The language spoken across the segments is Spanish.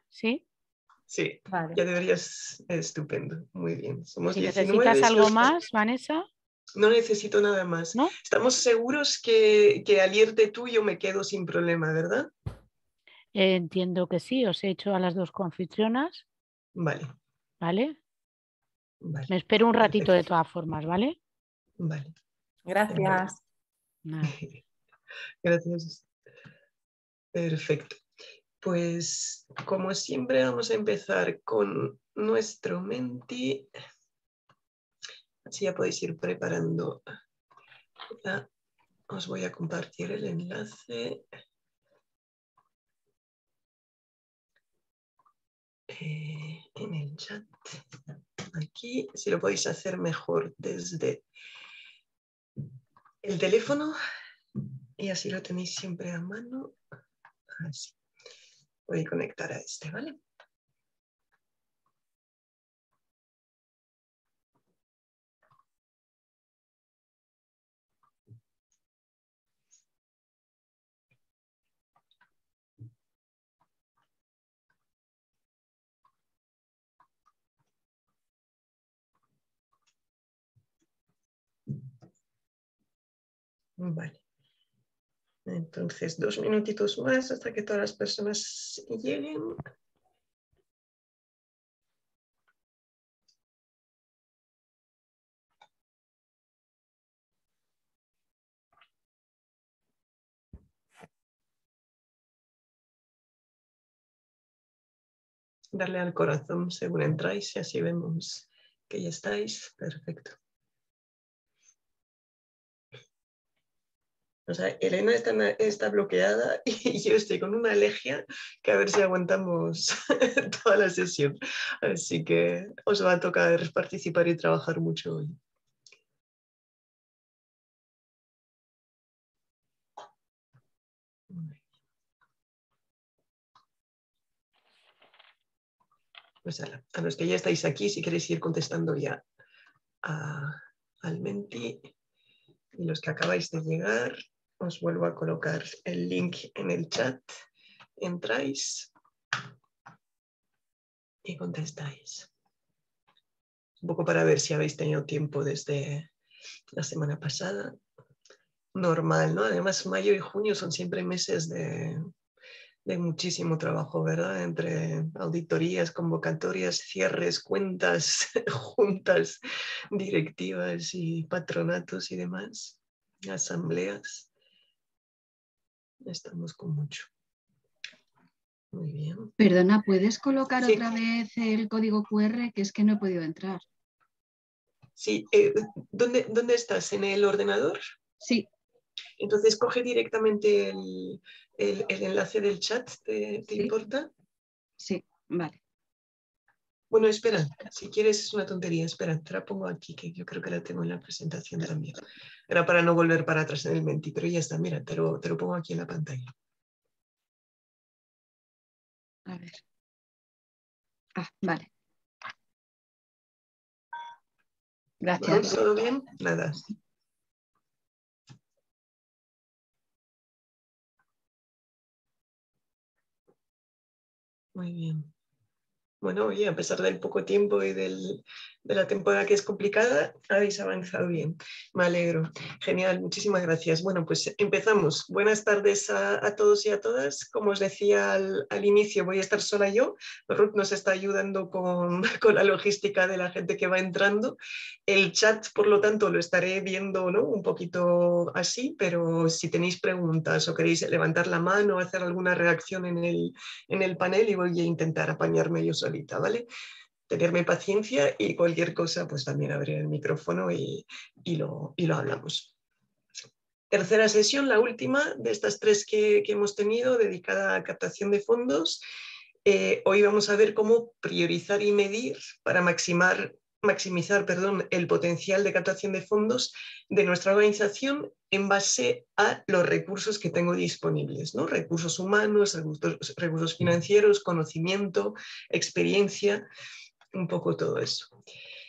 ¿Sí? Sí, Vale. ya deberías. Estupendo, muy bien. Somos Si 19. necesitas Si algo os- más, Vanessa, No necesito nada más. ¿no? Estamos seguros que al irte tú yo me quedo sin problema, ¿verdad? Entiendo que sí, os he hecho a las dos confitrionas, Vale, ¿vale? vale. Me espero un ratito de Perfecto. todas formas, ¿vale? Vale. Gracias. Nada. Gracias. Perfecto. Pues como siempre vamos a empezar con nuestro Menti. Así ya podéis ir preparando. Ya os voy a compartir el enlace. En el chat. Aquí, si lo podéis hacer mejor desde el teléfono y así lo tenéis siempre a mano. Así. Voy a conectar a este, ¿vale? Vale. Entonces, 2 minutitos más hasta que todas las personas lleguen. Darle al corazón según entráis y así vemos que ya estáis. Perfecto. O sea, Elena está bloqueada y yo estoy con una alergia que a ver si aguantamos toda la sesión. Así que os va a tocar participar y trabajar mucho hoy. Pues a los que ya estáis aquí, si queréis ir contestando ya al Menti, y los que acabáis de llegar, os vuelvo a colocar el link en el chat. Entráis y contestáis. Un poco para ver si habéis tenido tiempo desde la semana pasada. Normal, ¿no? Además, mayo y junio son siempre meses de muchísimo trabajo, ¿verdad? Entre auditorías, convocatorias, cierres, cuentas, juntas directivas y patronatos y demás, asambleas. Estamos con mucho. Muy bien. Perdona, ¿puedes colocar Sí. otra vez el código QR? Que es que no he podido entrar. Sí, ¿dónde estás? ¿En el ordenador? Sí. Entonces coge directamente el enlace del chat, ¿te Sí. importa? Sí, vale. Bueno, espera, si quieres es una tontería, espera, te la pongo aquí, que yo creo que la tengo en la presentación también. Era para no volver para atrás en el Menti, pero ya está, mira, te lo pongo aquí en la pantalla. A ver. Ah, vale. Gracias. ¿Todo bien? Nada. Muy bien. Bueno, oye, a pesar del poco tiempo y de la temporada que es complicada, habéis avanzado bien. Me alegro. Genial, muchísimas gracias. Bueno, pues empezamos. Buenas tardes a todos y a todas. Como os decía al inicio, voy a estar sola yo. Ruth nos está ayudando con la logística de la gente que va entrando. El chat, por lo tanto, lo estaré viendo, ¿no? Un poquito así, pero si tenéis preguntas o queréis levantar la mano o hacer alguna reacción en el panel, y voy a intentar apañarme yo solita, ¿vale? Tenerme paciencia y cualquier cosa, pues también abrir el micrófono y lo hablamos. Tercera sesión, la última de estas 3 que hemos tenido, dedicada a captación de fondos. Hoy vamos a ver cómo priorizar y medir para maximizar el potencial de captación de fondos de nuestra organización en base a los recursos que tengo disponibles, ¿no? Recursos humanos, recursos financieros, conocimiento, experiencia, un poco todo eso.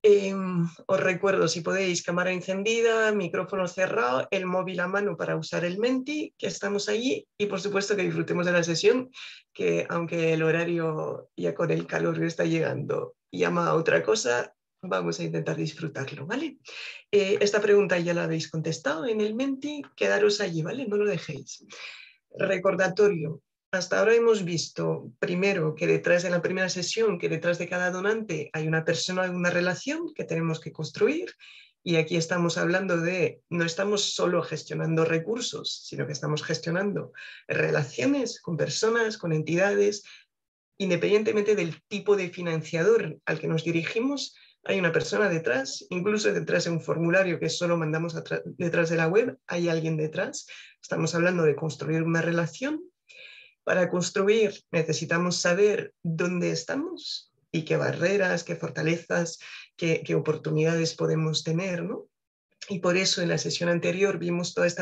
Os recuerdo, si podéis, cámara encendida, micrófono cerrado, el móvil a mano para usar el Menti, que estamos allí, y por supuesto que disfrutemos de la sesión, que aunque el horario ya con el calor que está llegando llama a otra cosa, vamos a intentar disfrutarlo, ¿vale? Esta pregunta ya la habéis contestado en el Menti, quedaros allí, ¿vale? No lo dejéis. Recordatorio. Hasta ahora hemos visto, primero, que detrás de la primera sesión, que detrás de cada donante hay una persona, una relación que tenemos que construir. Y aquí estamos hablando de, no estamos solo gestionando recursos, sino que estamos gestionando relaciones con personas, con entidades, independientemente del tipo de financiador al que nos dirigimos. Hay una persona detrás, incluso detrás de un formulario que solo mandamos detrás de la web, hay alguien detrás. Estamos hablando de construir una relación. Para construir necesitamos saber dónde estamos y qué barreras, qué fortalezas, qué oportunidades podemos tener, ¿no? Y por eso en la sesión anterior vimos todas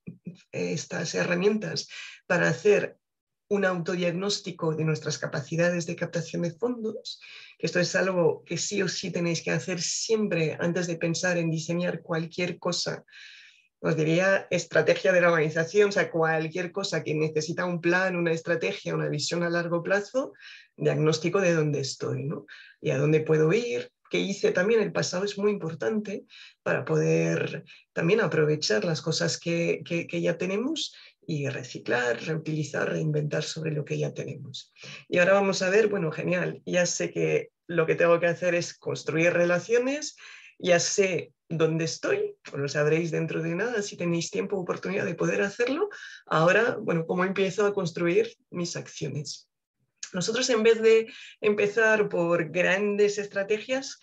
estas herramientas para hacer un autodiagnóstico de nuestras capacidades de captación de fondos, que esto es algo que sí o sí tenéis que hacer siempre antes de pensar en diseñar cualquier cosa. Os diría estrategia de la organización, o sea, cualquier cosa que necesita un plan, una estrategia, una visión a largo plazo, diagnóstico de dónde estoy, ¿no? Y a dónde puedo ir. Que hice también el pasado es muy importante para poder también aprovechar las cosas que ya tenemos y reciclar, reutilizar, reinventar sobre lo que ya tenemos. Y ahora vamos a ver, bueno, genial, ya sé que lo que tengo que hacer es construir relaciones, ya sé dónde estoy, pues lo sabréis dentro de nada si tenéis tiempo o oportunidad de poder hacerlo. Ahora, bueno, ¿cómo empiezo a construir mis acciones? Nosotros, en vez de empezar por grandes estrategias,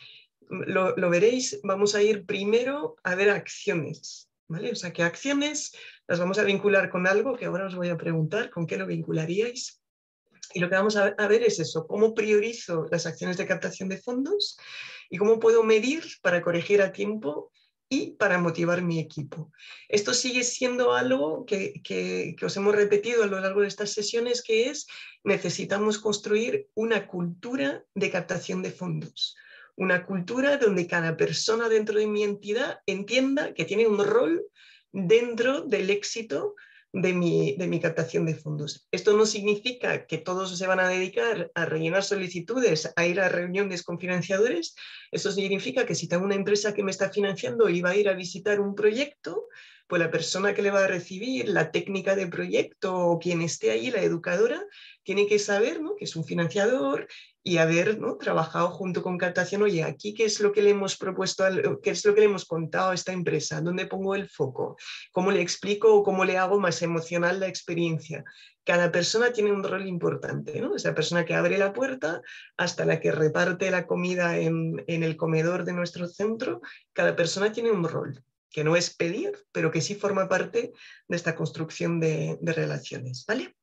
lo veréis, vamos a ir primero a ver acciones, ¿vale? O sea, ¿qué acciones las vamos a vincular con algo que ahora os voy a preguntar? ¿Con qué lo vincularíais? Y lo que vamos a ver es eso, cómo priorizo las acciones de captación de fondos y cómo puedo medir para corregir a tiempo y para motivar mi equipo. Esto sigue siendo algo que os hemos repetido a lo largo de estas sesiones, que es necesitamos construir una cultura de captación de fondos. Una cultura donde cada persona dentro de mi entidad entienda que tiene un rol dentro del éxito de mi captación de fondos. Esto no significa que todos se van a dedicar a rellenar solicitudes, a ir a reuniones con financiadores. Eso significa que si tengo una empresa que me está financiando y va a ir a visitar un proyecto, pues la persona que le va a recibir, la técnica de proyecto o quien esté ahí, la educadora, tiene que saber, ¿no?, que es un financiador y haber, ¿no?, trabajado junto con captación. Oye, aquí qué es lo que le hemos propuesto, qué es lo que le hemos contado a esta empresa, dónde pongo el foco, cómo le explico o cómo le hago más emocional la experiencia. Cada persona tiene un rol importante, ¿no? Esa persona que abre la puerta hasta la que reparte la comida en el comedor de nuestro centro, cada persona tiene un rol, que no es pedir, pero que sí forma parte de esta construcción de relaciones, ¿vale?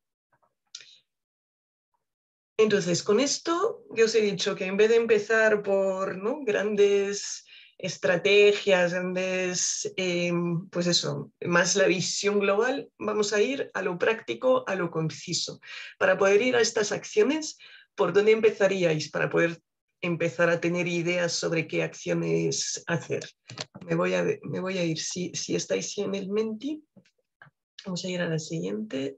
Entonces, con esto yo os he dicho que en vez de empezar por, ¿no?, grandes estrategias, grandes, pues eso, más la visión global, vamos a ir a lo práctico, a lo conciso. Para poder ir a estas acciones, ¿por dónde empezaríais para poder empezar a tener ideas sobre qué acciones hacer? Me voy a ir, si estáis en el Menti, vamos a ir a la siguiente.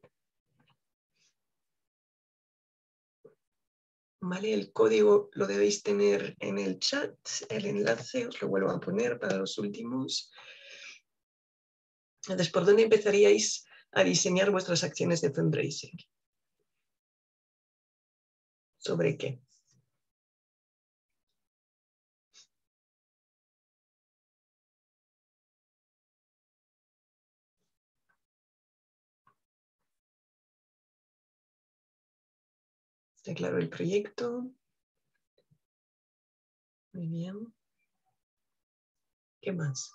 ¿Vale? El código lo debéis tener en el chat, el enlace, os lo vuelvo a poner para los últimos. Entonces, ¿por dónde empezaríais a diseñar vuestras acciones de fundraising? ¿Sobre qué? ¿Está claro el proyecto? Muy bien. ¿Qué más?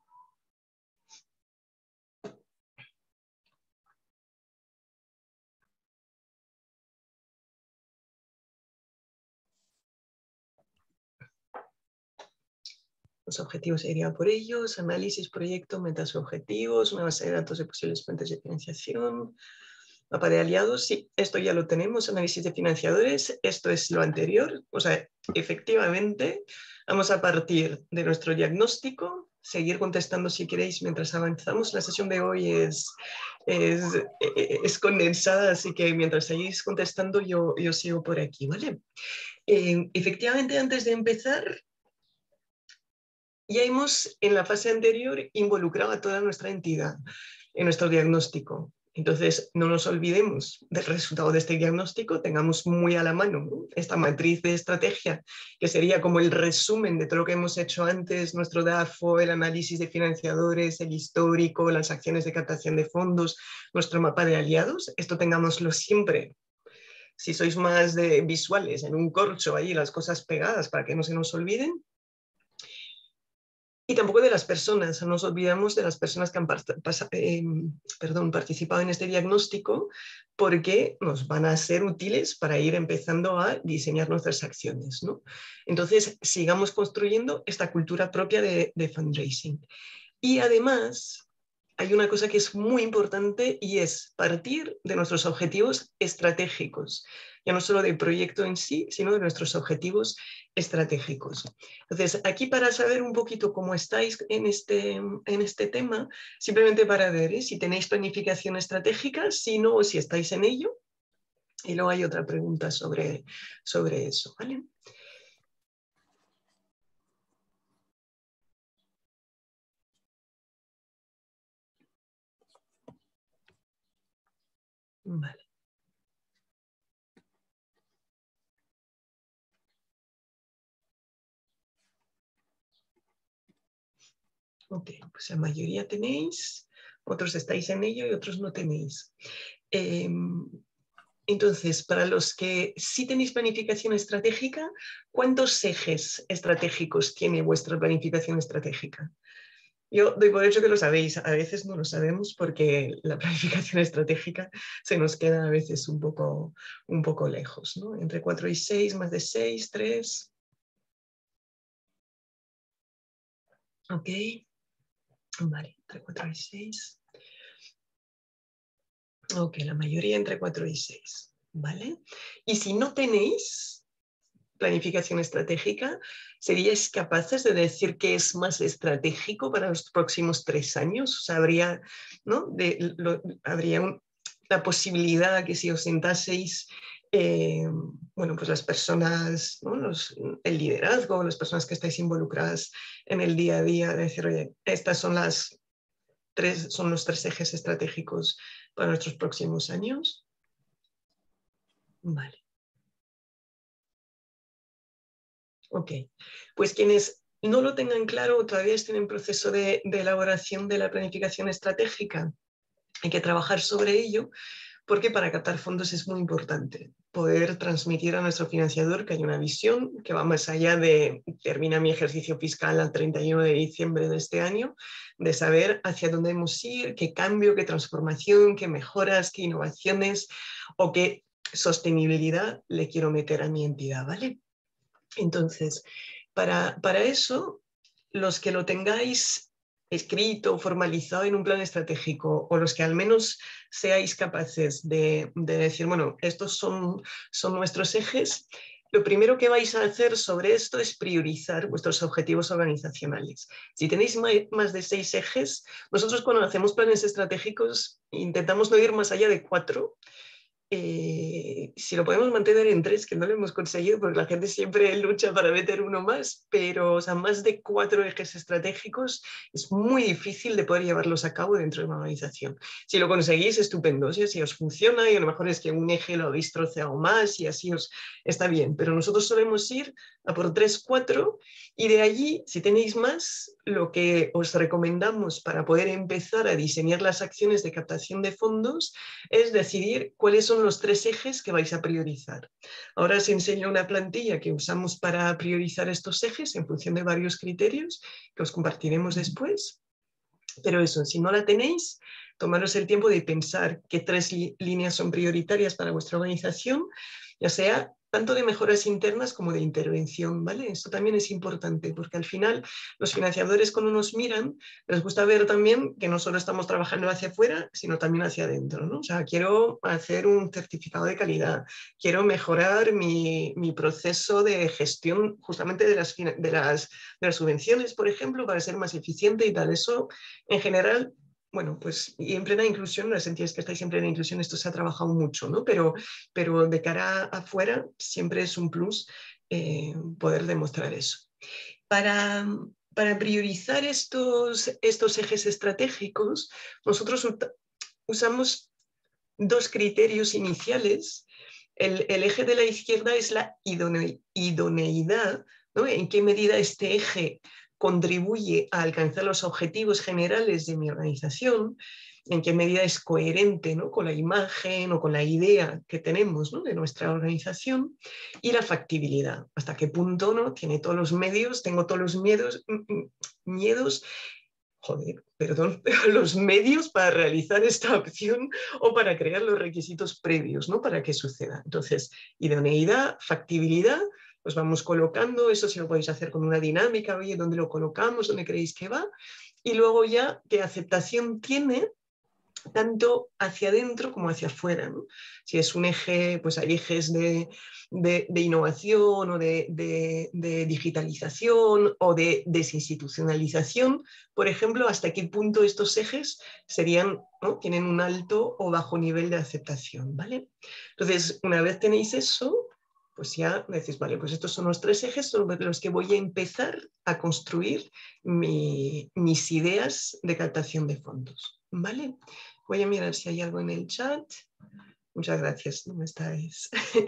Los objetivos serían por ellos, análisis, proyecto, metas y objetivos, una base de datos de posibles fuentes de financiación, Mapa de aliados, sí, esto ya lo tenemos, análisis de financiadores, esto es lo anterior, o sea, efectivamente vamos a partir de nuestro diagnóstico, seguir contestando si queréis mientras avanzamos. La sesión de hoy es condensada, así que mientras seguís contestando yo sigo por aquí, ¿vale? Efectivamente, antes de empezar, ya hemos en la fase anterior involucrado a toda nuestra entidad en nuestro diagnóstico. Entonces, no nos olvidemos del resultado de este diagnóstico, tengamos muy a la mano, ¿no?, esta matriz de estrategia, que sería como el resumen de todo lo que hemos hecho antes, nuestro DAFO, el análisis de financiadores, el histórico, las acciones de captación de fondos, nuestro mapa de aliados. Esto tengámoslo siempre. Si sois más de visuales, en un corcho ahí las cosas pegadas para que no se nos olviden. Y tampoco de las personas, no nos olvidamos de las personas que han participado en este diagnóstico, porque nos van a ser útiles para ir empezando a diseñar nuestras acciones, ¿no? Entonces, sigamos construyendo esta cultura propia de fundraising. Y además, hay una cosa que es muy importante y es partir de nuestros objetivos estratégicos, ya no solo del proyecto en sí, sino de nuestros objetivos estratégicos. Entonces, aquí para saber un poquito cómo estáis en este tema, simplemente para ver si tenéis planificación estratégica, si no, o si estáis en ello. Y luego hay otra pregunta sobre eso, ¿vale? Vale. Ok, pues la mayoría tenéis, otros estáis en ello y otros no tenéis. Entonces, para los que sí tenéis planificación estratégica, ¿cuántos ejes estratégicos tiene vuestra planificación estratégica? Yo doy por hecho que lo sabéis, a veces no lo sabemos porque la planificación estratégica se nos queda a veces un poco lejos, ¿no? Entre 4 y 6, más de 6, 3. Ok. Vale, entre 4 y 6. Ok, la mayoría entre 4 y 6. ¿Vale? Y si no tenéis planificación estratégica, ¿seríais capaces de decir qué es más estratégico para los próximos 3 años? O sea, habría, ¿no?, la posibilidad que si os sentaseis, bueno, pues las personas, ¿no?, el liderazgo, las personas que estáis involucradas en el día a día, de decir, oye, estas son los 3 ejes estratégicos para nuestros próximos años. Vale. Ok, pues quienes no lo tengan claro, todavía estén en proceso de elaboración de la planificación estratégica, hay que trabajar sobre ello, porque para captar fondos es muy importante poder transmitir a nuestro financiador que hay una visión que va más allá de termina mi ejercicio fiscal al 31 de diciembre de este año, de saber hacia dónde debemos ir, qué cambio, qué transformación, qué mejoras, qué innovaciones o qué sostenibilidad le quiero meter a mi entidad, ¿vale? Entonces, para eso, los que lo tengáis escrito, formalizado en un plan estratégico, o los que al menos seáis capaces de decir, bueno, estos son nuestros ejes, lo primero que vais a hacer sobre esto es priorizar vuestros objetivos organizacionales. Si tenéis más de 6 ejes, nosotros cuando hacemos planes estratégicos intentamos no ir más allá de 4. Si lo podemos mantener en 3, que no lo hemos conseguido porque la gente siempre lucha para meter uno más, pero o sea, más de 4 ejes estratégicos es muy difícil de poder llevarlos a cabo dentro de una organización. Si lo conseguís, estupendo, si os funciona y a lo mejor es que un eje lo habéis troceado más y así os está bien, pero nosotros solemos ir a por 3, 4 y de allí, si tenéis más, lo que os recomendamos para poder empezar a diseñar las acciones de captación de fondos es decidir cuáles son los 3 ejes que vais a priorizar. Ahora os enseño una plantilla que usamos para priorizar estos ejes en función de varios criterios que os compartiremos después. Pero eso, si no la tenéis, tomaros el tiempo de pensar qué 3 líneas son prioritarias para vuestra organización, ya sea tanto de mejoras internas como de intervención, ¿vale? Esto también es importante, porque al final los financiadores cuando nos miran, les gusta ver también que no solo estamos trabajando hacia afuera, sino también hacia adentro, ¿no? O sea, quiero hacer un certificado de calidad, quiero mejorar mi proceso de gestión justamente de las subvenciones, por ejemplo, para ser más eficiente y tal. Eso, en general, bueno, pues y en plena inclusión, las entidades que estáis en plena inclusión, esto se ha trabajado mucho, ¿no? Pero de cara afuera siempre es un plus poder demostrar eso. Para priorizar estos ejes estratégicos, nosotros usamos dos criterios iniciales. El eje de la izquierda es la idoneidad, ¿no? En qué medida este eje contribuye a alcanzar los objetivos generales de mi organización, en qué medida es coherente, ¿no? Con la imagen o con la idea que tenemos, ¿no? De nuestra organización, y la factibilidad, hasta qué punto, ¿no? Tiene todos los medios, tengo todos los los medios para realizar esta opción o para crear los requisitos previos, ¿no? Para que suceda. Entonces, idoneidad, factibilidad, pues vamos colocando, eso sí lo podéis hacer con una dinámica, oye, ¿dónde lo colocamos? ¿Dónde creéis que va? Y luego ya, ¿qué aceptación tiene? Tanto hacia adentro como hacia afuera, ¿no? Si es un eje, pues hay ejes de innovación o de digitalización o de desinstitucionalización, por ejemplo, hasta qué punto estos ejes serían, ¿no? Tienen un alto o bajo nivel de aceptación, ¿vale? Entonces, una vez tenéis eso, pues ya decís, vale, pues estos son los tres ejes sobre los que voy a empezar a construir mis ideas de captación de fondos, ¿vale? Voy a mirar si hay algo en el chat. Muchas gracias, no me estáis.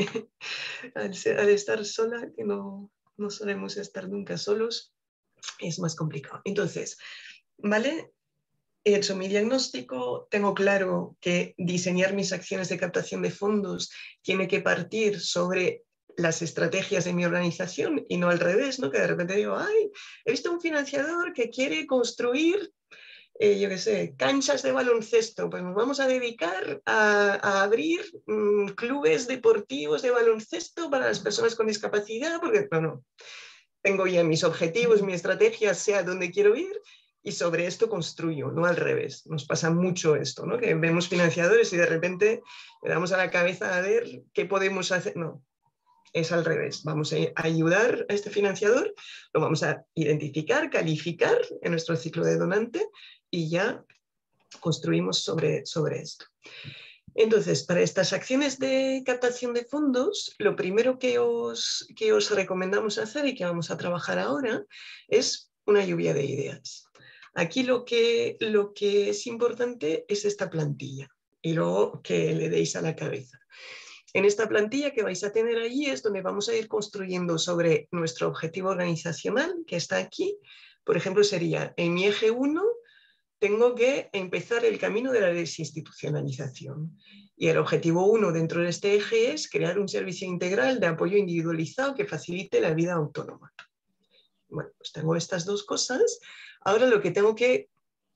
al estar sola, que no solemos estar nunca solos, es más complicado. Entonces, ¿vale? He hecho mi diagnóstico, tengo claro que diseñar mis acciones de captación de fondos tiene que partir sobre las estrategias de mi organización y no al revés, ¿no? Que de repente digo, ay, he visto un financiador que quiere construir yo qué sé, canchas de baloncesto, pues nos vamos a dedicar a abrir clubes deportivos de baloncesto para las personas con discapacidad, porque no, tengo ya mis objetivos, mi estrategia, sea donde quiero ir, y sobre esto construyo, no al revés. Nos pasa mucho esto, ¿no? Que vemos financiadores y de repente le damos a la cabeza a ver qué podemos hacer. No, es al revés. Vamos a ayudar a este financiador, lo vamos a identificar, calificar en nuestro ciclo de donante y ya construimos sobre esto. Entonces, para estas acciones de captación de fondos, lo primero que os recomendamos hacer y que vamos a trabajar ahora es una lluvia de ideas. Aquí lo que es importante es esta plantilla y luego que le deis a la cabeza. En esta plantilla que vais a tener allí es donde vamos a ir construyendo sobre nuestro objetivo organizacional, que está aquí. Por ejemplo, sería en mi eje 1, tengo que empezar el camino de la desinstitucionalización. Y el objetivo 1 dentro de este eje es crear un servicio integral de apoyo individualizado que facilite la vida autónoma. Bueno, pues tengo estas dos cosas. Ahora lo que tengo que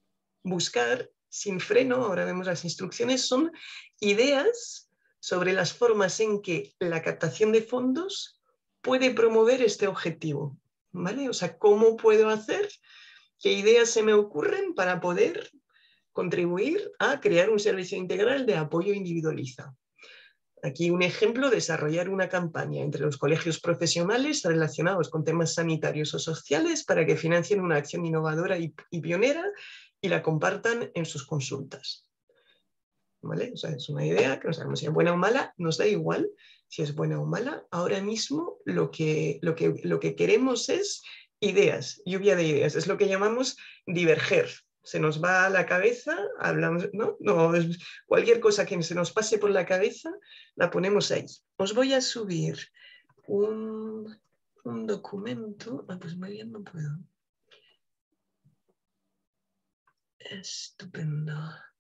buscar sin freno, ahora vemos las instrucciones, son ideas sobre las formas en que la captación de fondos puede promover este objetivo, ¿vale? O sea, ¿cómo puedo hacer? ¿Qué ideas se me ocurren para poder contribuir a crear un servicio integral de apoyo individualizado? Aquí un ejemplo, desarrollar una campaña entre los colegios profesionales relacionados con temas sanitarios o sociales para que financien una acción innovadora y pionera y la compartan en sus consultas. ¿Vale? O sea, es una idea que no sabemos si es buena o mala, nos da igual si es buena o mala. Ahora mismo lo que queremos es ideas, lluvia de ideas, es lo que llamamos diverger. Se nos va a la cabeza, hablamos, ¿no? Cualquier cosa que se nos pase por la cabeza, la ponemos ahí. Os voy a subir un documento. Pues muy bien, no puedo. Estupendo.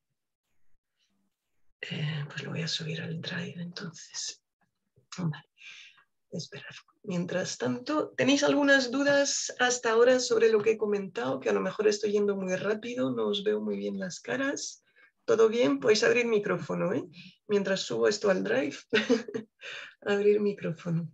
Pues lo voy a subir al Drive entonces. Vale. Esperar. Mientras tanto, ¿tenéis algunas dudas hasta ahora sobre lo que he comentado? Que a lo mejor estoy yendo muy rápido, no os veo muy bien las caras. ¿Todo bien? Podéis abrir micrófono, ¿eh? Mientras subo esto al Drive. Abrir micrófono.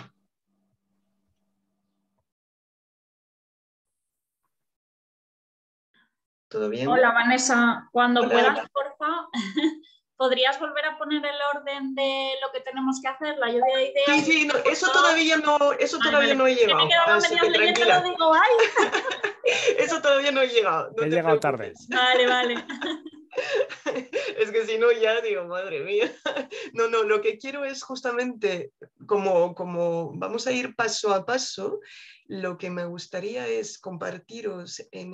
¿Todo bien? Hola, Vanessa. Cuando Hola. puedas, porfa, ¿podrías volver a poner el orden de lo que tenemos que hacer? La lluvia de ideas. Sí, no, eso todavía no he Que llegado. me he quedado Así medio que leyendo, tranquila. digo, ¡ay! Eso todavía no he llegado. No He te llegado preocupes. Vale. Es que si no ya digo, madre mía. No, lo que quiero es justamente, como vamos a ir paso a paso, lo que me gustaría es compartiros en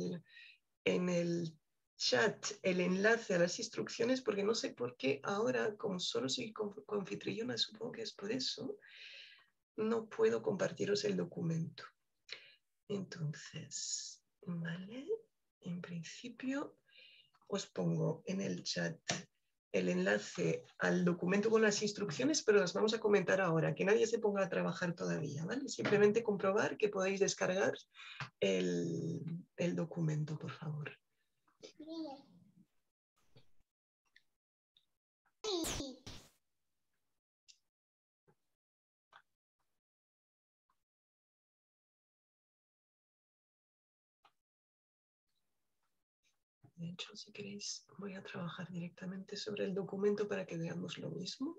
el chat el enlace a las instrucciones, porque no sé por qué ahora, como solo soy confitriona, supongo que es por eso, no puedo compartiros el documento. Entonces, vale, en principio os pongo en el chat el enlace al documento con las instrucciones, pero las vamos a comentar ahora, que nadie se ponga a trabajar todavía, ¿vale? Simplemente comprobar que podéis descargar el documento, por favor. De hecho, si queréis, voy a trabajar directamente sobre el documento para que veamos lo mismo.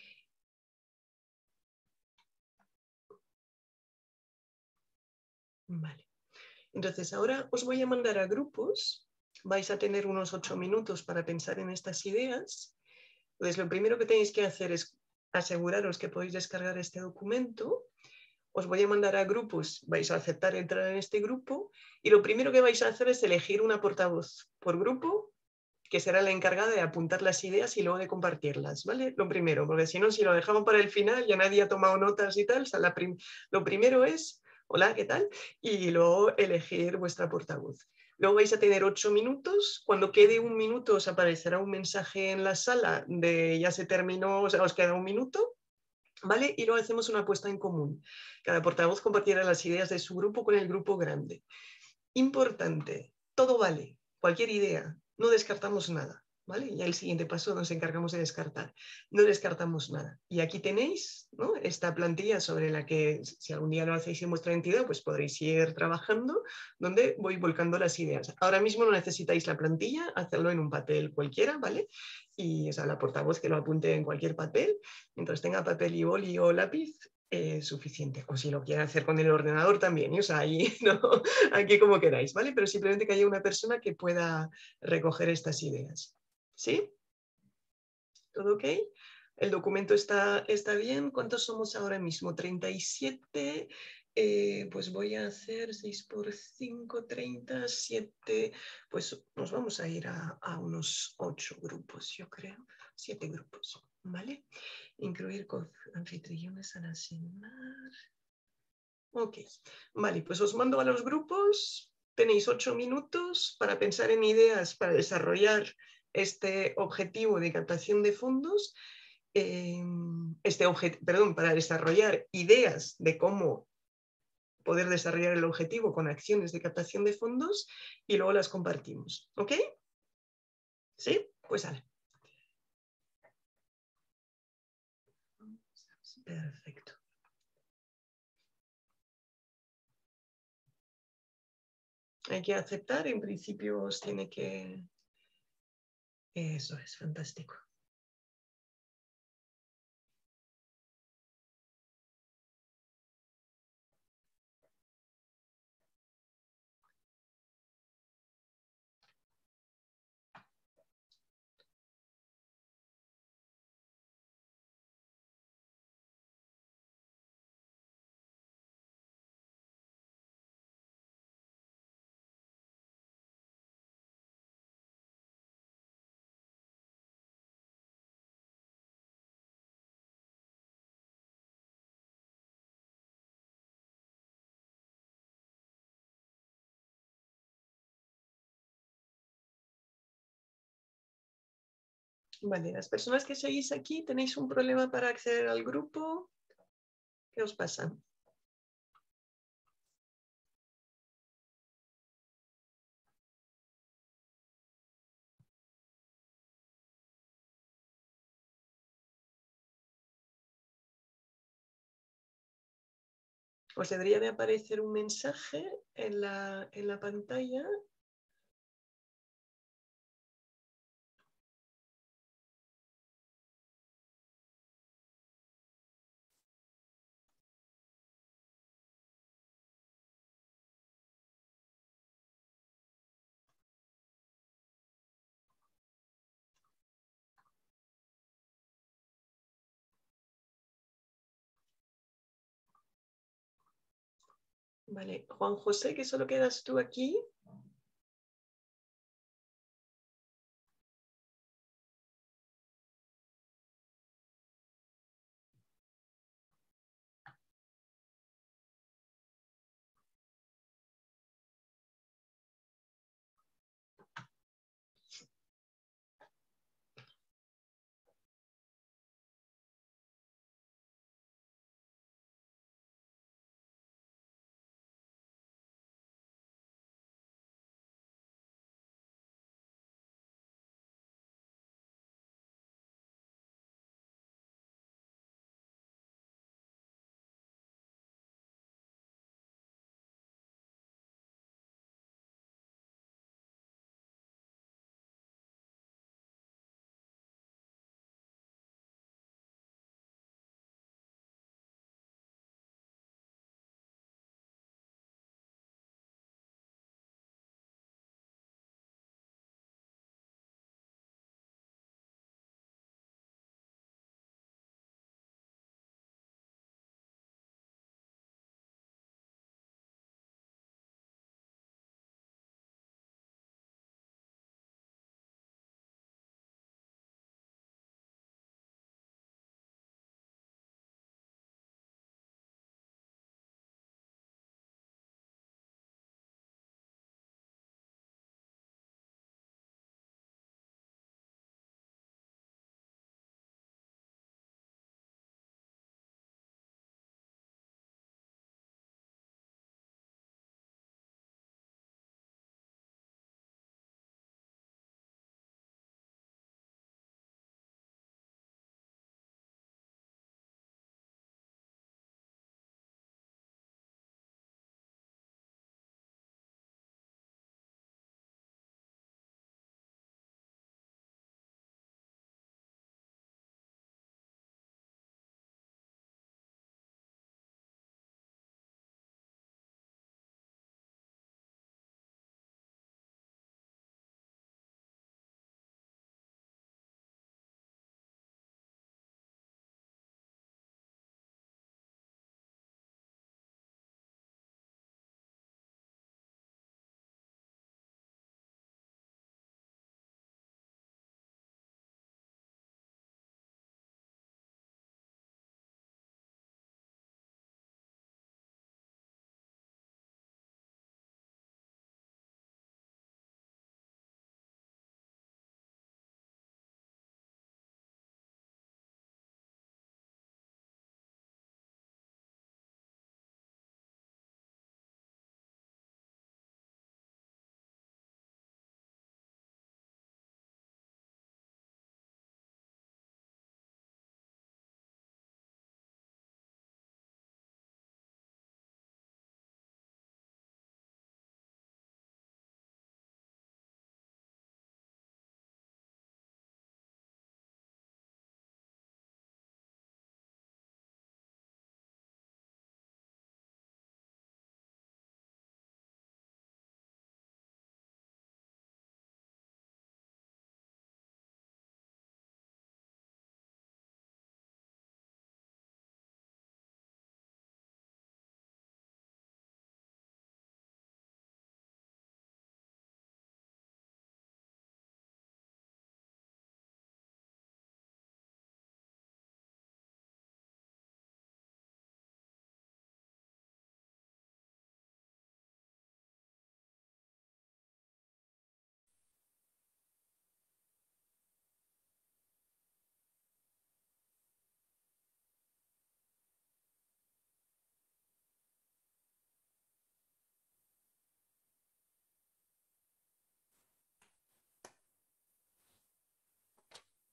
Vale. Entonces, ahora os voy a mandar a grupos. Vais a tener unos 8 minutos para pensar en estas ideas. Entonces, lo primero que tenéis que hacer es aseguraros que podéis descargar este documento. Os voy a mandar a grupos, vais a aceptar entrar en este grupo y lo primero que vais a hacer es elegir una portavoz por grupo que será la encargada de apuntar las ideas y luego de compartirlas, ¿vale? Lo primero, porque si no, si lo dejamos para el final, ya nadie ha tomado notas y tal. O sea, lo primero es, hola, ¿qué tal? Y luego elegir vuestra portavoz. Luego vais a tener 8 minutos. Cuando quede un minuto os aparecerá un mensaje en la sala de ya se terminó, o sea, os queda un minuto. ¿Vale? Y luego hacemos una apuesta en común. Cada portavoz compartirá las ideas de su grupo con el grupo grande. Importante, todo vale, cualquier idea, no descartamos nada. ¿Vale? Ya el siguiente paso nos encargamos de descartar. No descartamos nada. Y aquí tenéis, ¿no?, esta plantilla sobre la que, si algún día lo hacéis en vuestra entidad, pues podréis ir trabajando, donde voy volcando las ideas. Ahora mismo no necesitáis la plantilla, hacerlo en un papel cualquiera, ¿vale? Y, o sea, la portavoz que lo apunte en cualquier papel, mientras tenga papel y boli o lápiz, suficiente. O si lo quiere hacer con el ordenador también, ¿eh? O sea, ahí, ¿no? Aquí como queráis, ¿vale? Pero simplemente que haya una persona que pueda recoger estas ideas. ¿Sí? ¿Todo ok? El documento está bien. ¿Cuántos somos ahora mismo? 37. Pues voy a hacer 6 por 5, 30, 7. Pues nos vamos a ir a unos 8 grupos, yo creo. 7 grupos, ¿vale? Incluir anfitriones al asignar. Ok, vale, pues os mando a los grupos. Tenéis 8 minutos para pensar en ideas para desarrollar este objetivo de captación de fondos, para desarrollar ideas de cómo poder desarrollar el objetivo con acciones de captación de fondos y luego las compartimos. ¿Ok? ¿Sí? Pues vale. Perfecto. Hay que aceptar, en principio os tiene que... Eso es fantástico. Vale, las personas que seguís aquí, ¿tenéis un problema para acceder al grupo? ¿Qué os pasa? Os debería de aparecer un mensaje en la pantalla. Vale, Juan José, que solo quedas tú aquí.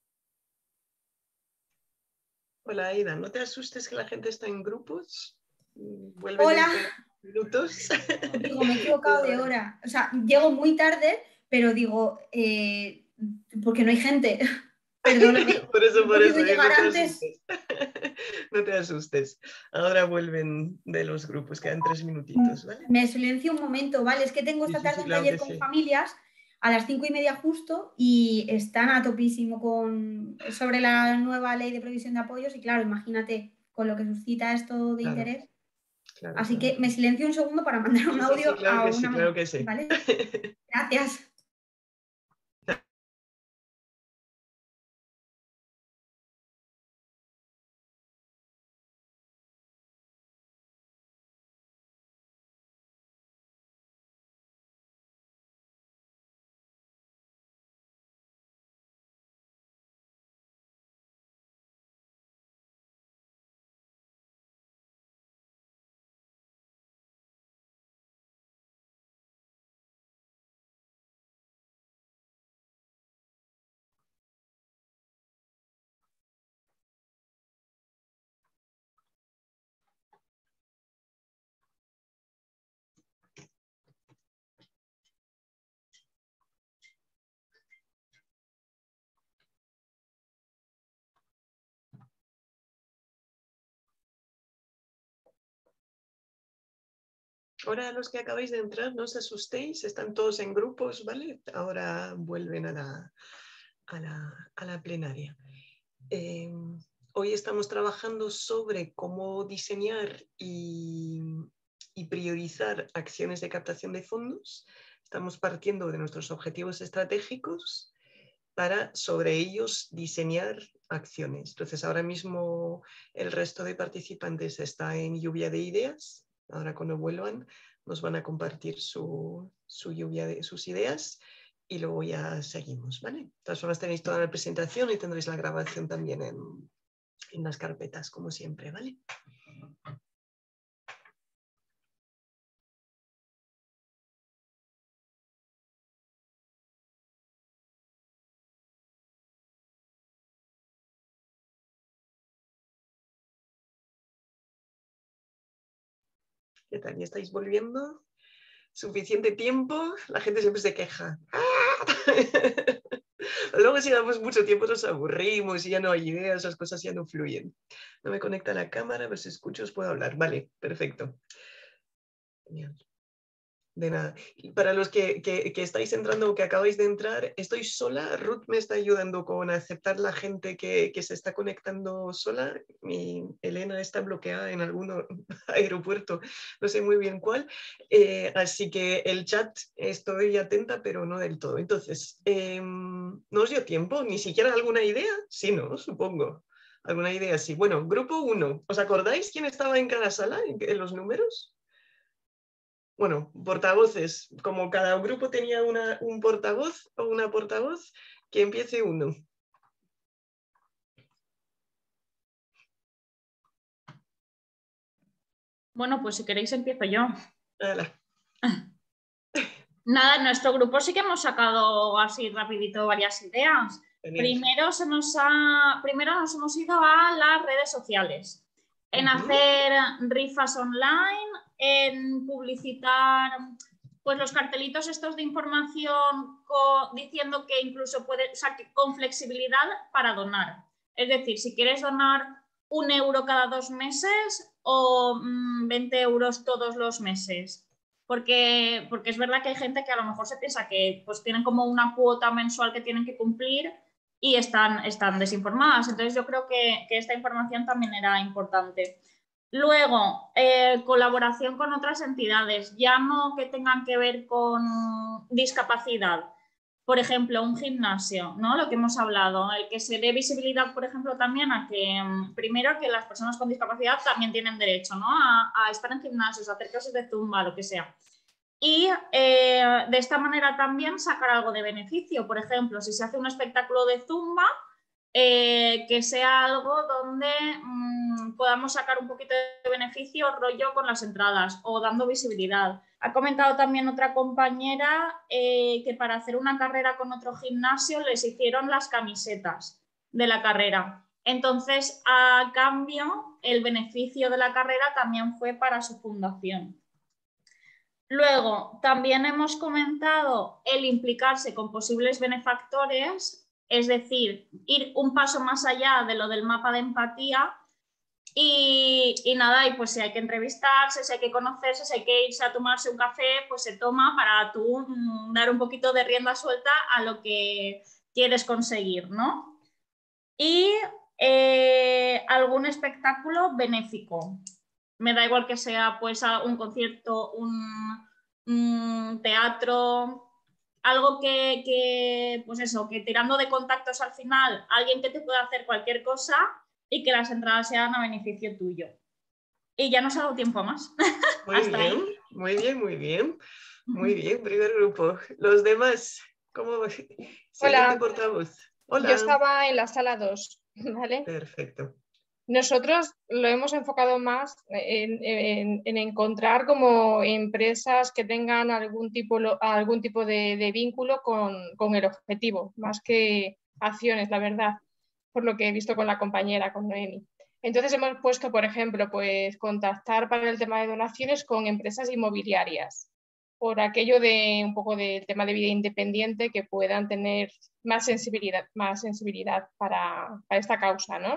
Hola, Aida, no te asustes que la gente está en grupos. Vuelves Hola. en minutos. Digo, me he equivocado de hora. O sea, llego muy tarde, pero digo, porque no hay gente. Perdóname. Por eso, He podido no llegar te antes. asustes. No te asustes. Ahora vuelven de los grupos, quedan 3 minutitos, ¿vale? Me silencio un momento, ¿vale? Es que tengo esta Sí, tarde un claro taller que con sí. familias a las 5:30 justo y están a topísimo sobre la nueva ley de provisión de apoyos y claro, imagínate con lo que suscita esto de Claro, interés. claro, Así claro. que me silencio un segundo para mandar un audio claro a que sí, una claro mamá, que sí. ¿vale? Gracias. Ahora los que acabáis de entrar, no os asustéis, están todos en grupos, ¿vale? Ahora vuelven a la plenaria. Hoy estamos trabajando sobre cómo diseñar y priorizar acciones de captación de fondos. Estamos partiendo de nuestros objetivos estratégicos para sobre ellos diseñar acciones. Entonces ahora mismo el resto de participantes está en lluvia de ideas. Ahora cuando vuelvan nos van a compartir su lluvia de sus ideas y luego ya seguimos, ¿vale? De todas formas tenéis toda la presentación y tendréis la grabación también en las carpetas, como siempre, ¿vale? ¿Qué tal? ¿Ya estáis volviendo? ¿Suficiente tiempo? La gente siempre se queja. Luego si damos mucho tiempo nos aburrimos y ya no hay ideas, las cosas ya no fluyen. No me conecta la cámara, pero si escucho os puedo hablar. Vale, perfecto. Genial. De nada. Y para los que estáis entrando o que acabáis de entrar, estoy sola. Ruth me está ayudando con aceptar la gente que se está conectando sola. Mi Elena está bloqueada en algún aeropuerto, no sé muy bien cuál. Así que el chat estoy atenta, pero no del todo. Entonces, ¿no os dio tiempo? ¿Ni siquiera alguna idea? Sí, ¿no? Supongo. ¿Alguna idea? Sí. Bueno, grupo 1. ¿Os acordáis quién estaba en cada sala, en los números? Bueno, portavoces, como cada grupo tenía un portavoz o una portavoz, que empiece uno. Bueno, pues si queréis empiezo yo. Hala. Nada, en nuestro grupo sí que hemos sacado así rapidito varias ideas. Genial. Primero nos hemos ido a las redes sociales, en hacer rifas online, en publicitar pues los cartelitos estos de información diciendo que incluso con flexibilidad para donar. Es decir, si quieres donar 1 euro cada 2 meses o 20 euros todos los meses. Porque es verdad que hay gente que a lo mejor se piensa que pues tienen como una cuota mensual que tienen que cumplir y están desinformadas. Entonces yo creo que esta información también era importante. Luego, colaboración con otras entidades, ya no que tengan que ver con discapacidad. Por ejemplo, un gimnasio, ¿no? Lo que hemos hablado, el que se dé visibilidad, por ejemplo, también a que, primero, que las personas con discapacidad también tienen derecho, ¿no? a estar en gimnasios, a hacer clases de zumba, lo que sea. Y de esta manera también sacar algo de beneficio. Por ejemplo, si se hace un espectáculo de zumba, que sea algo donde podamos sacar un poquito de beneficio, rollo con las entradas o dando visibilidad. Ha comentado también otra compañera que para hacer una carrera con otro gimnasio les hicieron las camisetas de la carrera. Entonces, a cambio, el beneficio de la carrera también fue para su fundación. Luego, también hemos comentado el implicarse con posibles benefactores, es decir, ir un paso más allá de lo del mapa de empatía y nada, y pues si hay que entrevistarse, si hay que conocerse, si hay que irse a tomarse un café, pues se toma para tú dar un poquito de rienda suelta a lo que quieres conseguir, ¿no? Y algún espectáculo benéfico. Me da igual que sea pues un concierto, un teatro, algo pues eso, que tirando de contactos al final, alguien que te pueda hacer cualquier cosa y que las entradas sean a beneficio tuyo. Y ya nos ha dado tiempo más. Muy Hasta bien, ahí. muy bien, muy bien. Muy bien, primer grupo. Los demás, ¿cómo? Siguiente Hola, portavoz. yo Hola. estaba en la sala 2, ¿vale? Perfecto. Nosotros lo hemos enfocado más en encontrar como empresas que tengan algún tipo de vínculo con el objetivo, más que acciones, la verdad, por lo que he visto con la compañera, con Noemi. Entonces hemos puesto, por ejemplo, pues contactar para el tema de donaciones con empresas inmobiliarias, por aquello de un poco del tema de vida independiente, que puedan tener más sensibilidad para esta causa, ¿no?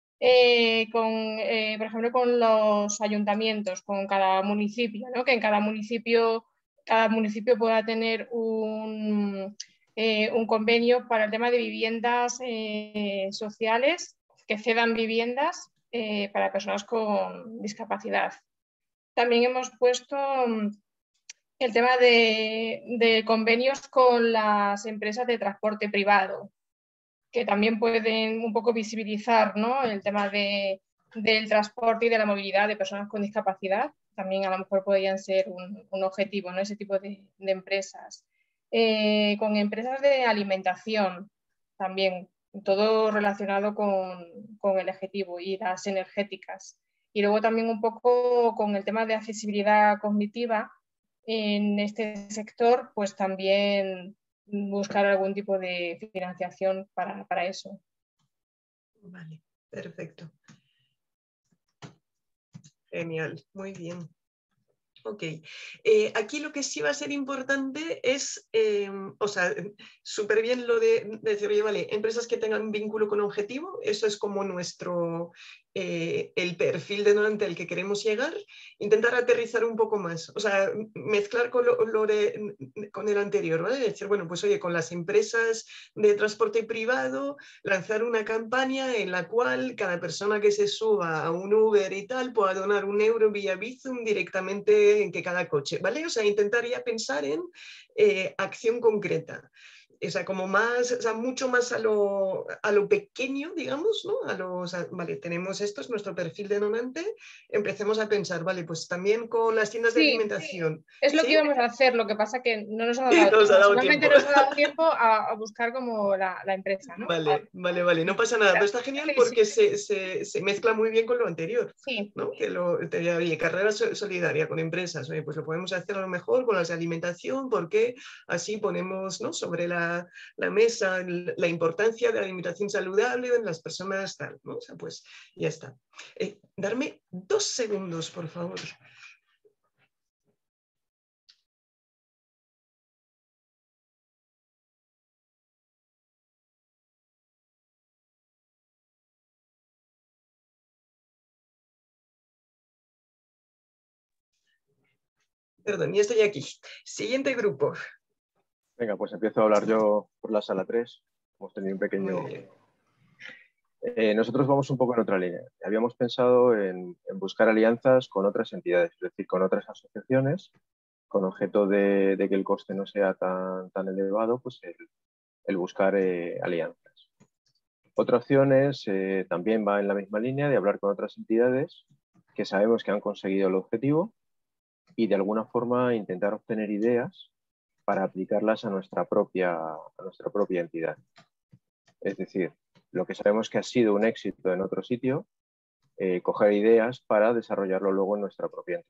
Por ejemplo, con los ayuntamientos, con cada municipio, ¿no? Que en cada municipio pueda tener un convenio para el tema de viviendas sociales, que cedan viviendas para personas con discapacidad. También hemos puesto el tema de convenios con las empresas de transporte privado, que también pueden un poco visibilizar, ¿no? El tema del transporte y de la movilidad de personas con discapacidad. También a lo mejor podrían ser un objetivo, ¿no? Ese tipo de empresas. Con empresas de alimentación también, todo relacionado con el objetivo y las energéticas. Y luego también un poco con el tema de accesibilidad cognitiva en este sector, pues también buscar algún tipo de financiación para eso. Vale, perfecto. Genial, muy bien. Ok, aquí lo que sí va a ser importante es, o sea, súper bien lo de decir, oye, vale, empresas que tengan vínculo con objetivo, eso es como nuestro, el perfil de donante al que queremos llegar, intentar aterrizar un poco más, o sea, mezclar con, con el anterior, ¿vale? Decir, bueno, pues oye, con las empresas de transporte privado, lanzar una campaña en la cual cada persona que se suba a un Uber y tal pueda donar €1 vía Bizum directamente en que cada coche, ¿vale? O sea, intentaría pensar en acción concreta. O sea, como más, o sea, mucho más a lo pequeño, digamos, ¿no? Vale, tenemos esto, es nuestro perfil de donante, empecemos a pensar, vale, pues también con las tiendas de alimentación. Es lo ¿sí? que íbamos a hacer, lo que pasa que no nos ha dado Nos ha dado solamente tiempo. nos ha dado tiempo a buscar como la empresa, ¿no? Vale, no pasa nada, pero está genial porque se mezcla muy bien con lo anterior, sí. ¿no? Que oye, carrera solidaria con empresas, oye, pues lo podemos hacer a lo mejor con las de alimentación, porque así ponemos, ¿no? Sobre la mesa la importancia de la alimentación saludable en las personas tal, ¿no? O sea, pues ya está. Darme 2 segundos, por favor. Perdón, ya estoy aquí. Siguiente grupo. Venga, pues empiezo a hablar yo por la sala 3. Hemos tenido un pequeño... Muy bien. Nosotros vamos un poco en otra línea. Habíamos pensado en buscar alianzas con otras entidades, es decir, con otras asociaciones, con objeto de que el coste no sea tan elevado, pues el buscar alianzas. Otra opción es, también va en la misma línea, de hablar con otras entidades que sabemos que han conseguido el objetivo y de alguna forma intentar obtener ideas para aplicarlas a nuestra propia entidad. Es decir, lo que sabemos que ha sido un éxito en otro sitio, coger ideas para desarrollarlo luego en nuestra propia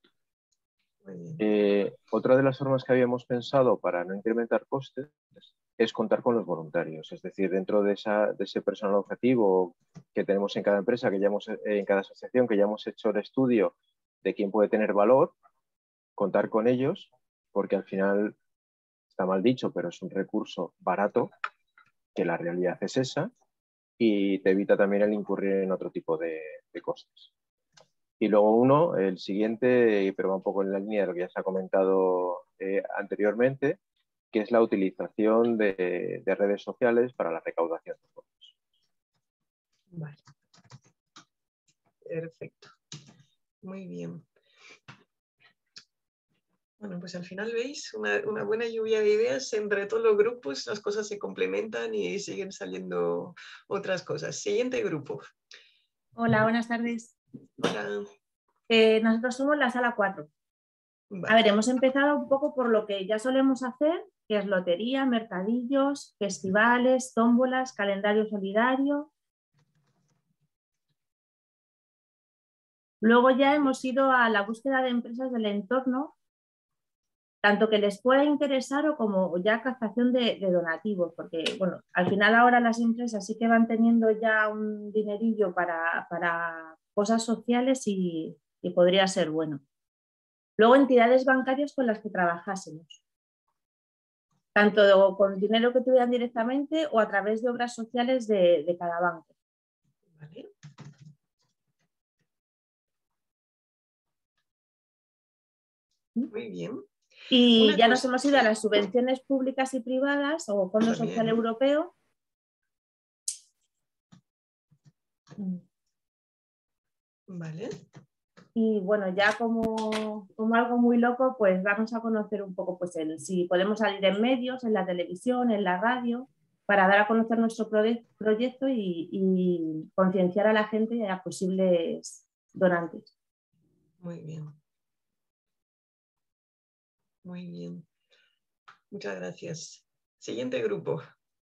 entidad. Otra de las formas que habíamos pensado para no incrementar costes es contar con los voluntarios. Es decir, dentro de ese personal objetivo que tenemos en cada empresa, en cada asociación, que ya hemos hecho el estudio de quién puede tener valor, contar con ellos, porque al final, está mal dicho, pero es un recurso barato, que la realidad es esa, y te evita también el incurrir en otro tipo de costes. Y luego el siguiente, pero va un poco en la línea de lo que ya se ha comentado anteriormente, que es la utilización de redes sociales para la recaudación de fondos. Vale. Perfecto. Muy bien. Bueno, pues al final veis una buena lluvia de ideas entre todos los grupos, las cosas se complementan y siguen saliendo otras cosas. Siguiente grupo. Hola, buenas tardes. Hola. Nosotros somos la sala 4. Vale. A ver, hemos empezado un poco por lo que ya solemos hacer, que es lotería, mercadillos, festivales, tómbolas, calendario solidario. Luego ya hemos ido a la búsqueda de empresas del entorno, tanto que les pueda interesar o como ya captación de donativos, porque bueno, al final ahora las empresas sí que van teniendo ya un dinerillo para cosas sociales y podría ser bueno. Luego entidades bancarias con las que trabajásemos, tanto con dinero que tuvieran directamente o a través de obras sociales de cada banco. Vale. Muy bien. Y ya nos hemos ido a las subvenciones públicas y privadas o Fondo Social Europeo. Vale. Y bueno, ya como algo muy loco, pues darnos a conocer un poco, pues si podemos salir en medios, en la televisión, en la radio, para dar a conocer nuestro proyecto y concienciar a la gente y a posibles donantes. Muy bien. Muy bien. Muchas gracias. Siguiente grupo.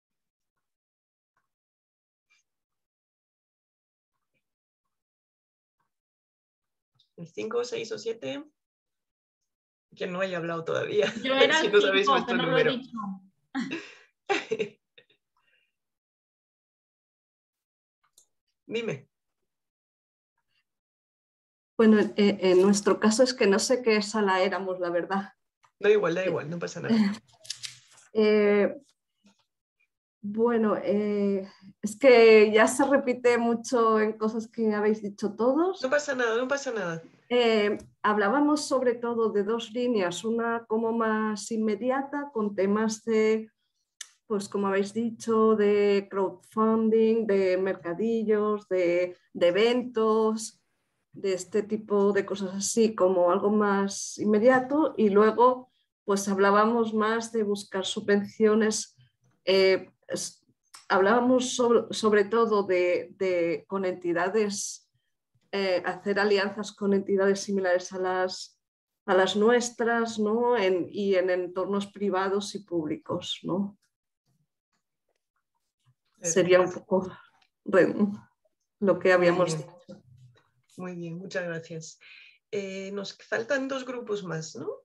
¿El 5, 6 o 7? Que no haya hablado todavía. Yo era si el no 5, sabéis vuestro que no número. lo he dicho. Dime. Bueno, en nuestro caso es que no sé qué sala éramos, la verdad. Da igual, no pasa nada. Bueno, es que ya se repite mucho en cosas que habéis dicho todos. No pasa nada, no pasa nada. Hablábamos sobre todo de dos líneas, una como más inmediata con temas de, pues como habéis dicho, de crowdfunding, de mercadillos, de eventos, de este tipo de cosas así, como algo más inmediato, y luego pues hablábamos más de buscar subvenciones, hablábamos sobre todo con entidades, hacer alianzas con entidades similares a las nuestras, ¿no? Y en entornos privados y públicos, ¿no? Sería un poco lo que habíamos dicho. Muy bien, muchas gracias. Nos faltan 2 grupos más, ¿no?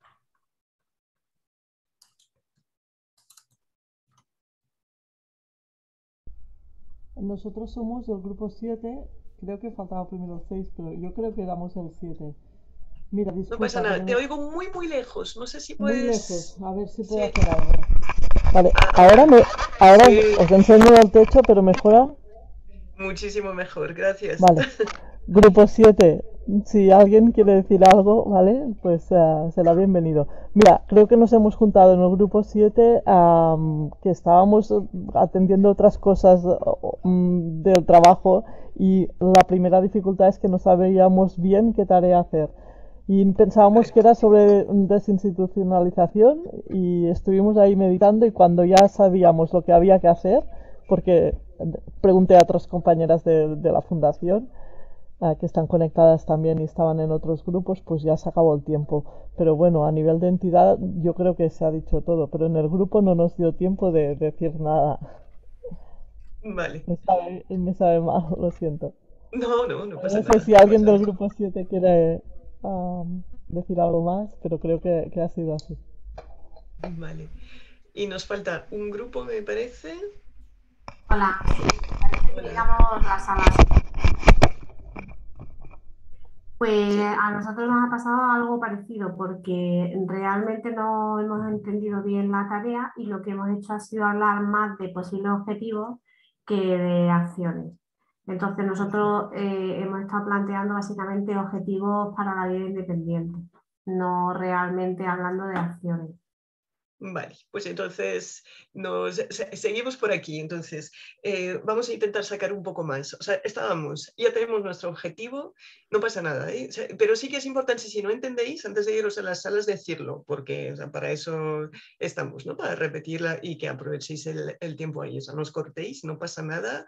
Nosotros somos del grupo 7, creo que faltaba primero el 6, pero yo creo que damos el 7. Mira, disculpa. No pasa nada, te oigo muy lejos, no sé si puedes... Muy lejos, a ver si puedo hacer algo. Vale, ahora sí. Os enseño el techo, pero mejora. Muchísimo mejor, gracias. Vale, grupo 7, si alguien quiere decir algo, ¿vale? Pues será bienvenido. Mira, creo que nos hemos juntado en el grupo 7, que estábamos atendiendo otras cosas del trabajo y la primera dificultad es que no sabíamos bien qué tarea hacer. Y pensábamos que era sobre desinstitucionalización y estuvimos ahí meditando y cuando ya sabíamos lo que había que hacer, porque pregunté a otras compañeras de la fundación que están conectadas también y estaban en otros grupos, pues ya se acabó el tiempo. Pero bueno, a nivel de entidad yo creo que se ha dicho todo, pero en el grupo no nos dio tiempo de decir nada. Vale. Me sabe mal, lo siento. No pasa nada. No sé si alguien del grupo 7 quiere decir algo más, pero creo que ha sido así. Vale. Y nos falta un grupo, me parece. Hola, Hola. digamos las salas. Pues a nosotros nos ha pasado algo parecido porque realmente no hemos entendido bien la tarea y lo que hemos hecho ha sido hablar más de posibles objetivos que de acciones. Entonces nosotros hemos estado planteando básicamente objetivos para la vida independiente, no realmente hablando de acciones. Vale, pues entonces seguimos por aquí. Entonces, vamos a intentar sacar un poco más. O sea, ya tenemos nuestro objetivo, no pasa nada, ¿eh? O sea, pero sí que es importante, si no entendéis, antes de iros a las salas, decirlo, porque o sea, para eso estamos, ¿no? Para repetirla y que aprovechéis el tiempo ahí. O sea, no os cortéis, no pasa nada.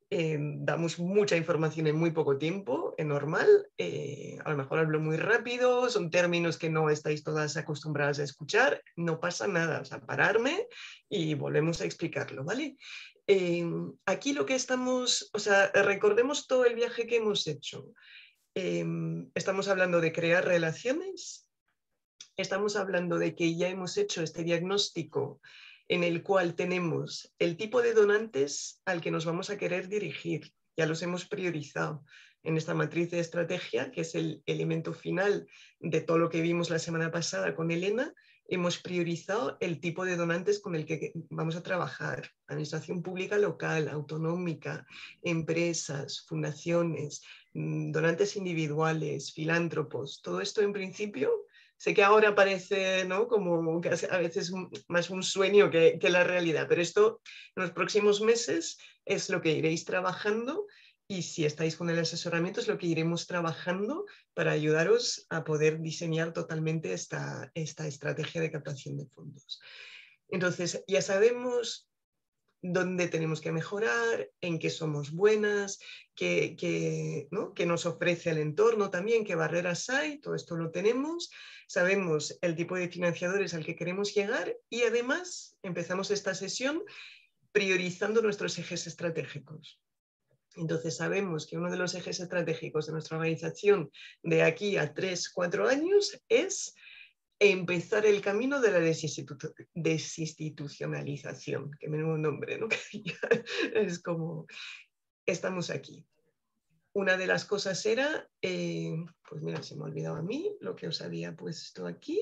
Damos mucha información en muy poco tiempo, es normal, a lo mejor hablo muy rápido, son términos que no estáis todas acostumbradas a escuchar, no pasa nada, o sea, pararme y volvemos a explicarlo, ¿vale? Aquí lo que estamos, o sea, recordemos todo el viaje que hemos hecho. Estamos hablando de crear relaciones, estamos hablando de que ya hemos hecho este diagnóstico en el cual tenemos el tipo de donantes al que nos vamos a querer dirigir. Ya los hemos priorizado en esta matriz de estrategia, que es el elemento final de todo lo que vimos la semana pasada con Elena. Hemos priorizado el tipo de donantes con el que vamos a trabajar. Administración pública local, autonómica, empresas, fundaciones, donantes individuales, filántropos. Todo esto en principio. Sé que ahora parece, ¿no?, como que a veces más un sueño que la realidad, pero esto en los próximos meses es lo que iréis trabajando y si estáis con el asesoramiento es lo que iremos trabajando para ayudaros a poder diseñar totalmente esta estrategia de captación de fondos. Entonces, ya sabemos dónde tenemos que mejorar, en qué somos buenas, ¿no?, qué nos ofrece el entorno también, qué barreras hay, todo esto lo tenemos. Sabemos el tipo de financiadores al que queremos llegar y además empezamos esta sesión priorizando nuestros ejes estratégicos. Entonces sabemos que uno de los ejes estratégicos de nuestra organización de aquí a 3-4 años es empezar el camino de la desinstitucionalización. Qué menudo nombre, ¿no? Es como, estamos aquí. Una de las cosas era, pues mira, se me ha olvidado a mí lo que os había puesto aquí,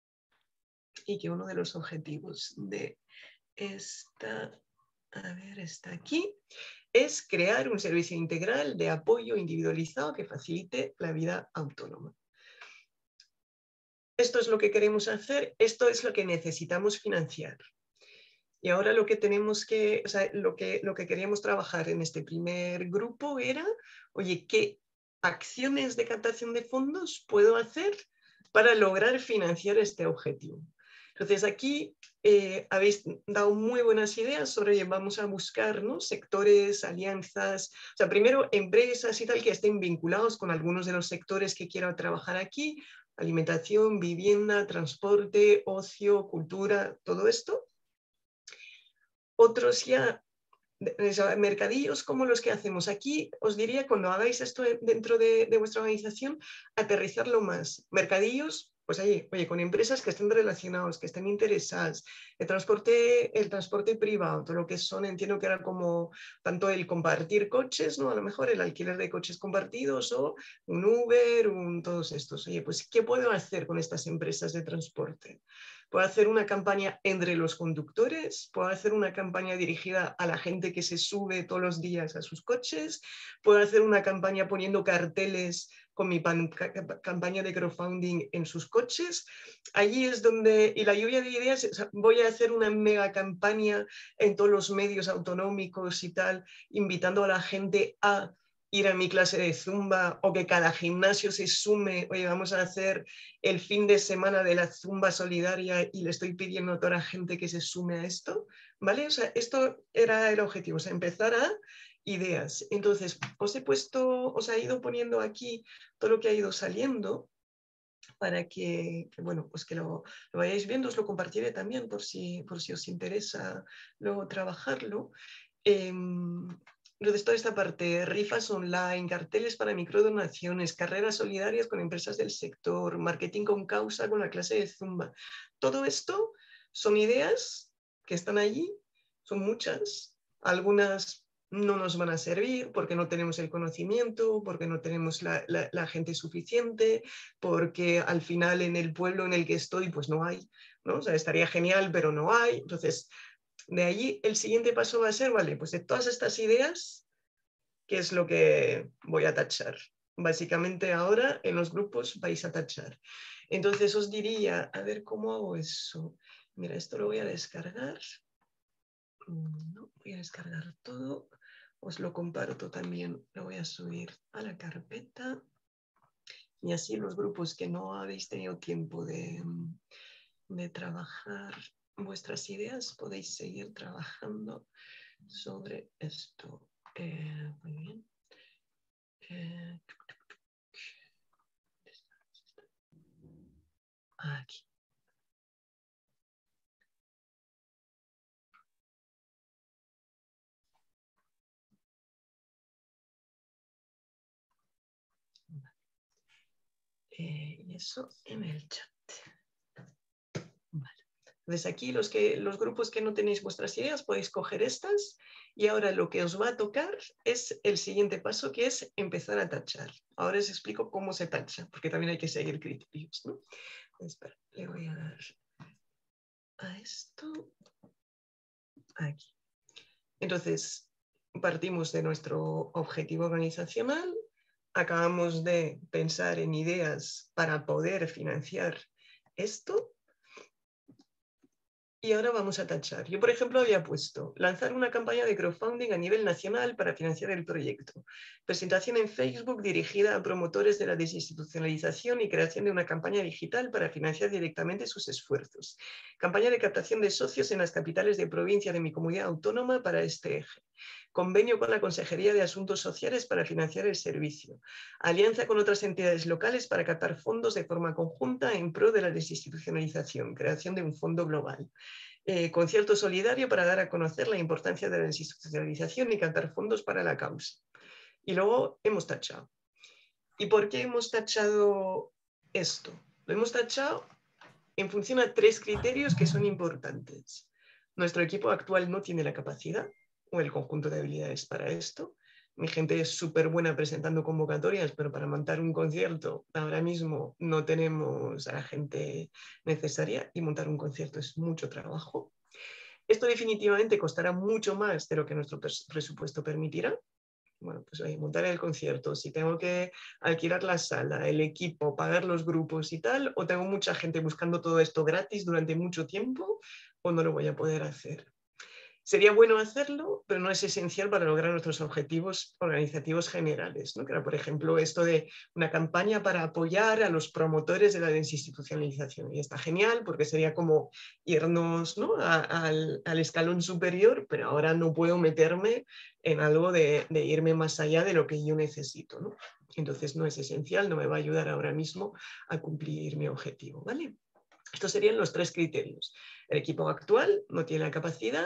y que uno de los objetivos de esta, a ver, está aquí, es crear un servicio integral de apoyo individualizado que facilite la vida autónoma. Esto es lo que queremos hacer, esto es lo que necesitamos financiar. Y ahora lo que tenemos que, o sea, lo que queríamos trabajar en este primer grupo era, oye, ¿qué acciones de captación de fondos puedo hacer para lograr financiar este objetivo? Entonces aquí habéis dado muy buenas ideas sobre, vamos a buscar, ¿no?, sectores, alianzas, o sea, primero empresas y tal que estén vinculados con algunos de los sectores que quiero trabajar aquí, alimentación, vivienda, transporte, ocio, cultura, todo esto. Otros ya, mercadillos como los que hacemos aquí, os diría, cuando hagáis esto dentro de vuestra organización, aterrizarlo más. Mercadillos, pues ahí, oye, con empresas que estén relacionados, que estén interesadas. El transporte privado, todo lo que son, entiendo que era como tanto el compartir coches, ¿no? A lo mejor el alquiler de coches compartidos o un Uber, todos estos. Oye, pues ¿qué puedo hacer con estas empresas de transporte? Puedo hacer una campaña entre los conductores, puedo hacer una campaña dirigida a la gente que se sube todos los días a sus coches, puedo hacer una campaña poniendo carteles con mi campaña de crowdfunding en sus coches. Allí es donde, y la lluvia de ideas, o sea, voy a hacer una mega campaña en todos los medios autonómicos y tal, invitando a la gente a ir a mi clase de zumba o que cada gimnasio se sume, oye, vamos a hacer el fin de semana de la zumba solidaria y le estoy pidiendo a toda la gente que se sume a esto, ¿vale? O sea, esto era el objetivo, o sea, empezar a ideas. Entonces, os he ido poniendo aquí todo lo que ha ido saliendo para que bueno, pues que lo vayáis viendo, os lo compartiré también por si os interesa luego trabajarlo. Entonces, toda esta parte, rifas online, carteles para microdonaciones, carreras solidarias con empresas del sector, marketing con causa con la clase de Zumba. Todo esto son ideas que están allí, son muchas, algunas no nos van a servir porque no tenemos el conocimiento, porque no tenemos la gente suficiente, porque al final en el pueblo en el que estoy pues no hay, ¿no? O sea, estaría genial, pero no hay. Entonces, de allí el siguiente paso va a ser, vale, pues de todas estas ideas, ¿qué es lo que voy a tachar? Básicamente ahora en los grupos vais a tachar. Entonces os diría, a ver cómo hago eso. Mira, esto lo voy a descargar. No, voy a descargar todo. Os lo comparto también. Lo voy a subir a la carpeta. Y así los grupos que no habéis tenido tiempo de trabajar vuestras ideas, podéis seguir trabajando sobre esto. Muy bien. Aquí. Y eso en el chat. Vale. Entonces aquí los grupos que no tenéis vuestras ideas podéis coger estas y ahora lo que os va a tocar es el siguiente paso, que es empezar a tachar. Ahora os explico cómo se tacha, porque también hay que seguir criterios, ¿no? Espera, le voy a dar a esto aquí. Entonces, partimos de nuestro objetivo organizacional, acabamos de pensar en ideas para poder financiar esto. Y ahora vamos a tachar. Yo, por ejemplo, había puesto lanzar una campaña de crowdfunding a nivel nacional para financiar el proyecto. Presentación en Facebook dirigida a promotores de la desinstitucionalización y creación de una campaña digital para financiar directamente sus esfuerzos. Campaña de captación de socios en las capitales de provincia de mi comunidad autónoma para este eje. Convenio con la Consejería de Asuntos Sociales para financiar el servicio. Alianza con otras entidades locales para captar fondos de forma conjunta en pro de la desinstitucionalización. Creación de un fondo global. Concierto solidario para dar a conocer la importancia de la desinstitucionalización y captar fondos para la causa. Y luego hemos tachado. ¿Y por qué hemos tachado esto? Lo hemos tachado en función a 3 criterios que son importantes. Nuestro equipo actual no tiene la capacidad o el conjunto de habilidades para esto. Mi gente es súper buena presentando convocatorias, pero para montar un concierto ahora mismo no tenemos a la gente necesaria y montar un concierto es mucho trabajo. Esto definitivamente costará mucho más de lo que nuestro presupuesto permitirá. Bueno, pues montar el concierto, si tengo que alquilar la sala, el equipo, pagar los grupos y tal, o tengo mucha gente buscando todo esto gratis durante mucho tiempo, o no lo voy a poder hacer. Sería bueno hacerlo, pero no es esencial para lograr nuestros objetivos organizativos generales, ¿no? Que era, por ejemplo, esto de una campaña para apoyar a los promotores de la desinstitucionalización. Y está genial porque sería como irnos, ¿no? al escalón superior, pero ahora no puedo meterme en algo de irme más allá de lo que yo necesito, ¿no? Entonces no es esencial, no me va a ayudar ahora mismo a cumplir mi objetivo, ¿vale? Estos serían los 3 criterios. El equipo actual no tiene la capacidad,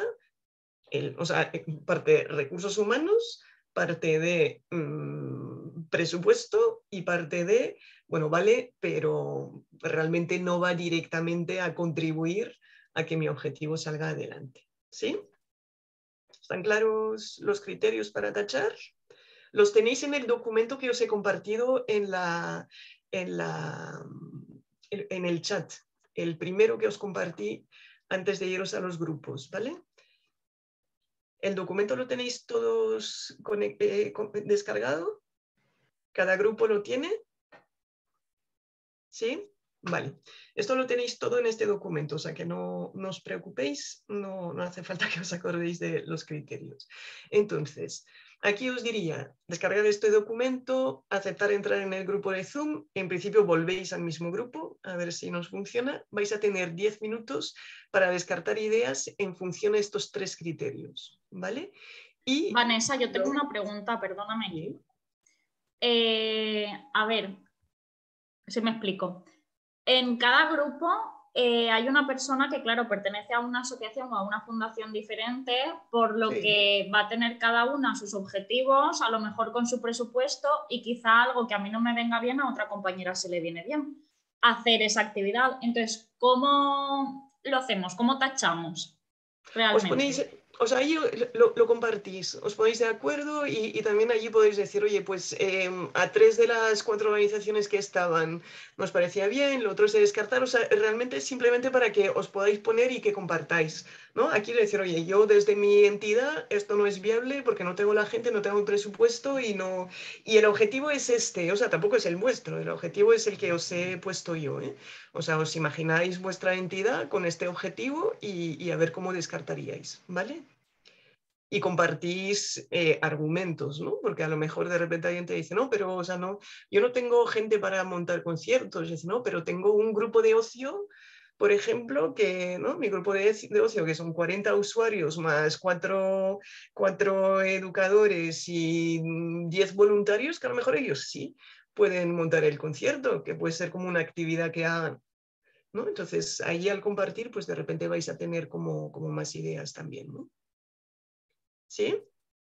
parte de recursos humanos, parte de presupuesto y parte de, bueno, vale, pero realmente no va directamente a contribuir a que mi objetivo salga adelante. ¿Sí? ¿Están claros los criterios para tachar? Los tenéis en el documento que os he compartido en el chat, el primero que os compartí antes de iros a los grupos, ¿vale? ¿El documento lo tenéis todos descargado? ¿Cada grupo lo tiene? ¿Sí? Vale. Esto lo tenéis todo en este documento, o sea que no os preocupéis, no hace falta que os acordéis de los criterios. Entonces, aquí os diría, descargar este documento, aceptar entrar en el grupo de Zoom, en principio volvéis al mismo grupo, a ver si nos funciona. Vais a tener 10 minutos para descartar ideas en función de estos 3 criterios, ¿vale? Y Vanessa, yo tengo una pregunta, perdóname. ¿Sí? A ver, si me explico. En cada grupo hay una persona que, claro, pertenece a una asociación o a una fundación diferente, por lo que va a tener cada una sus objetivos, a lo mejor con su presupuesto, y quizá algo que a mí no me venga bien, a otra compañera se le viene bien hacer esa actividad. Entonces, ¿cómo lo hacemos? ¿Cómo tachamos? Os ponéis, realmente. o sea, ahí lo compartís, os ponéis de acuerdo y también allí podéis decir, oye, pues a 3 de las 4 organizaciones que estaban nos parecía bien, lo otro es de descartar, o sea, realmente es simplemente para que os podáis poner y que compartáis, ¿no? Aquí decir, oye, yo desde mi entidad esto no es viable porque no tengo la gente, no tengo el presupuesto y no... Y el objetivo es este, o sea, tampoco es el vuestro, el objetivo es el que os he puesto yo, ¿eh? O sea, os imagináis vuestra entidad con este objetivo y a ver cómo descartaríais, ¿vale? Y compartís argumentos, ¿no? Porque a lo mejor de repente alguien te dice, no, pero, o sea, no, yo no tengo gente para montar conciertos, dice, no, pero tengo un grupo de ocio, por ejemplo, que, ¿no? Mi grupo de ocio, que son 40 usuarios más 4 educadores y 10 voluntarios, que a lo mejor ellos sí pueden montar el concierto, que puede ser como una actividad que hagan, ¿no? Entonces, ahí al compartir, pues de repente vais a tener como más ideas también, ¿no? ¿Sí?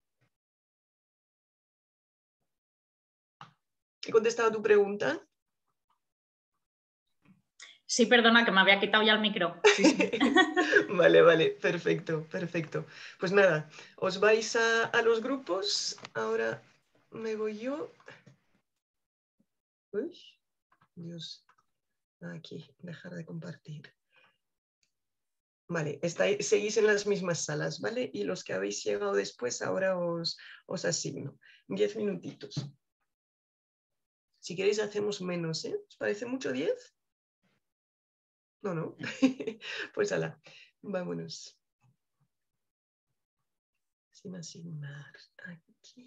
¿He contestado a tu pregunta? Sí, perdona, que me había quitado ya el micro. Sí, sí. Vale, vale, perfecto, perfecto. Pues nada, os vais a los grupos. Ahora me voy yo. Uy, Dios. Aquí, dejar de compartir. Vale, seguís en las mismas salas, ¿vale? Y los que habéis llegado después, ahora os asigno 10 minutitos. Si queréis hacemos menos, ¿eh? ¿Os parece mucho 10? No, no. Pues ala, vámonos. Sin asignar. Aquí.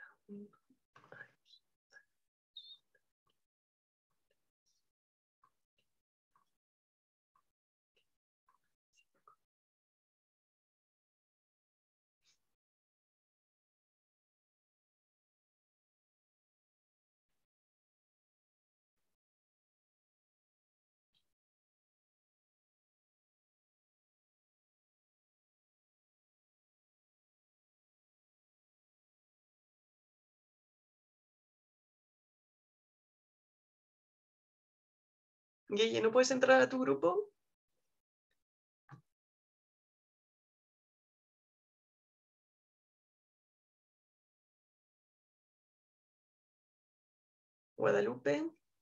Guille, ¿no puedes entrar a tu grupo? Guadalupe.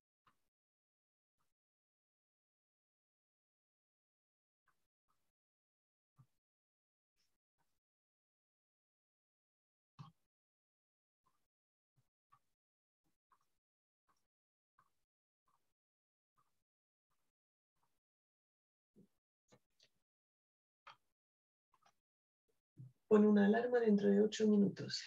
Pon una alarma dentro de 8 minutos.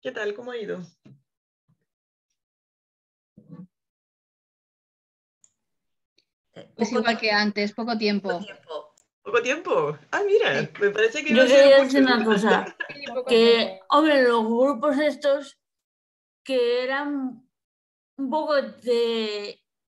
¿Qué tal? ¿Cómo ha ido? Pues igual que antes, poco tiempo. ¿Poco tiempo? Ah, mira, Sí. me parece que Yo iba a ser quería mucho. decir una cosa, Sí, poco que, tiempo. hombre, los grupos estos que eran un poco de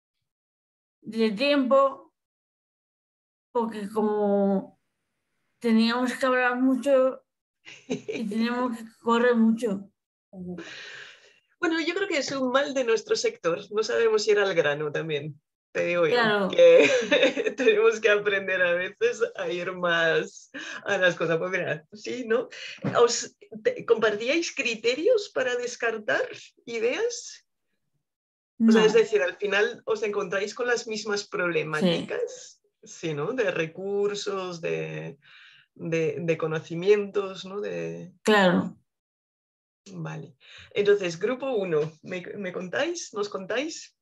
tiempo, porque como teníamos que hablar mucho y teníamos que correr mucho. Bueno, yo creo que es un mal de nuestro sector. No sabemos ir al grano también. Te digo yo, Claro. que tenemos que aprender a veces a ir más a las cosas. Pues mira, sí, ¿no? ¿Compartíais criterios para descartar ideas? O sea, es No. decir, al final os encontráis con las mismas problemáticas, sí, ¿no? De recursos, de conocimientos, ¿no? Claro. Vale. Entonces, grupo 1, ¿me contáis? ¿Nos contáis?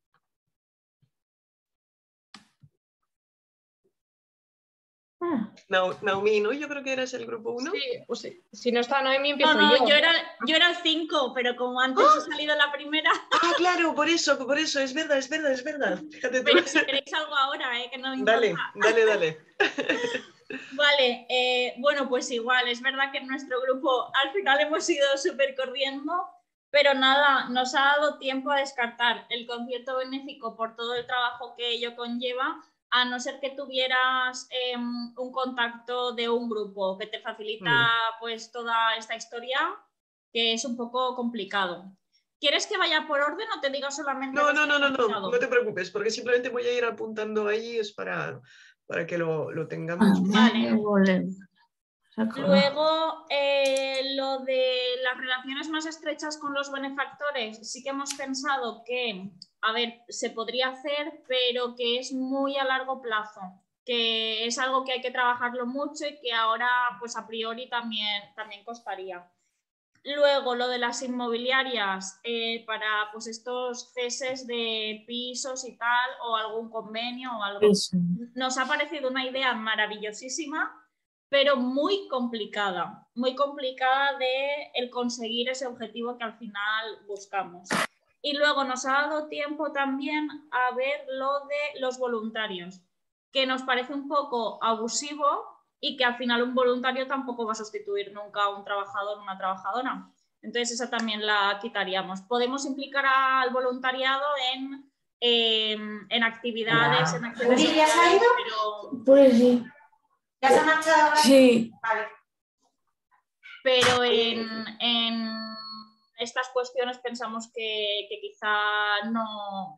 Naomi, ¿no? Yo creo que eras el grupo 1. Sí, pues sí. Si no está Noemi, empiezo No, yo. yo era el 5, pero como antes he salido la primera. Ah, claro, por eso, es verdad. Fíjate tú. Pero si queréis algo ahora, que no me importa. Dale. Vale, bueno, pues igual, es verdad que en nuestro grupo al final hemos ido súper corriendo, pero nada, nos ha dado tiempo a descartar el concierto benéfico por todo el trabajo que ello conlleva, a no ser que tuvieras un contacto de un grupo que te facilita pues toda esta historia, que es un poco complicado. ¿Quieres que vaya por orden o te diga solamente? No te preocupes, porque simplemente voy a ir apuntando ahí, es para que lo tengamos. Vale. Saco. Luego, lo de las relaciones más estrechas con los benefactores, sí que hemos pensado que, a ver, se podría hacer, pero que es muy a largo plazo, que es algo que hay que trabajarlo mucho y que ahora, pues a priori también costaría. Luego, lo de las inmobiliarias, para pues estos ceses de pisos y tal, o algún convenio o algo. Eso. Nos ha parecido una idea maravillosísima, pero muy complicada de el conseguir ese objetivo que al final buscamos. Y luego nos ha dado tiempo también a ver lo de los voluntarios, que nos parece un poco abusivo y que al final un voluntario tampoco va a sustituir nunca a un trabajador o una trabajadora. Entonces esa también la quitaríamos. Podemos implicar al voluntariado en actividades, en acciones ¿Uri, ya se ha sociales, ido? pero... Pues sí. ¿Ya se ha marchado ahora? Sí. Vale. Pero en estas cuestiones pensamos que quizá no.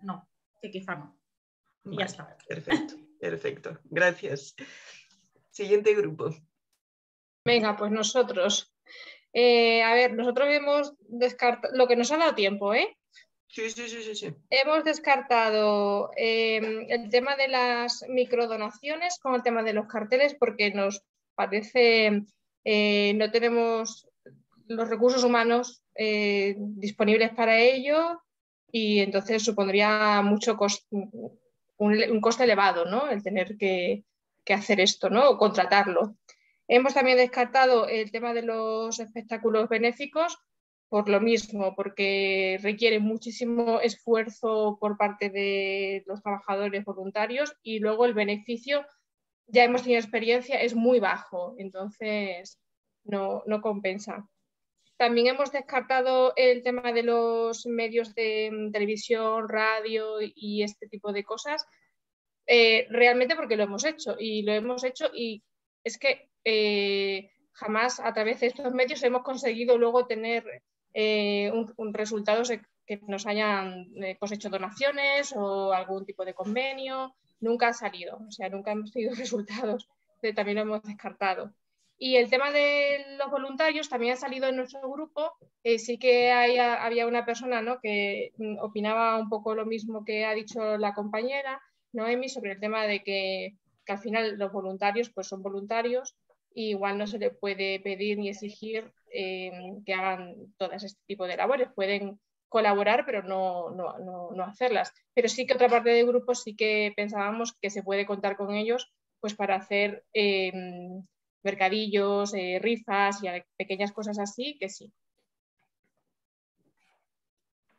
Y ya está. Perfecto. Gracias. Siguiente grupo. Venga, pues nosotros. A ver, nosotros hemos descartado lo que nos ha dado tiempo, ¿eh? Sí. Hemos descartado el tema de las microdonaciones con el tema de los carteles porque nos parece no tenemos los recursos humanos disponibles para ello y entonces supondría mucho un coste elevado, ¿no? El tener que hacer esto, ¿no? O contratarlo. Hemos también descartado el tema de los espectáculos benéficos por lo mismo, porque requiere muchísimo esfuerzo por parte de los trabajadores voluntarios y luego el beneficio, ya hemos tenido experiencia, es muy bajo, entonces no compensa. También hemos descartado el tema de los medios de televisión, radio y este tipo de cosas, realmente porque lo hemos hecho y es que jamás a través de estos medios hemos conseguido luego tener resultados que nos hayan hecho donaciones o algún tipo de convenio, nunca ha salido, o sea, nunca hemos tenido resultados, también lo hemos descartado. Y el tema de los voluntarios también ha salido en nuestro grupo, sí que había una persona, ¿no?, que opinaba un poco lo mismo que ha dicho la compañera Noemi sobre el tema de que al final los voluntarios pues son voluntarios y igual no se les puede pedir ni exigir que hagan todo este tipo de labores. Pueden colaborar, pero no hacerlas. Pero sí que otra parte del grupo sí que pensábamos que se puede contar con ellos pues para hacer mercadillos, rifas y pequeñas cosas así, que sí.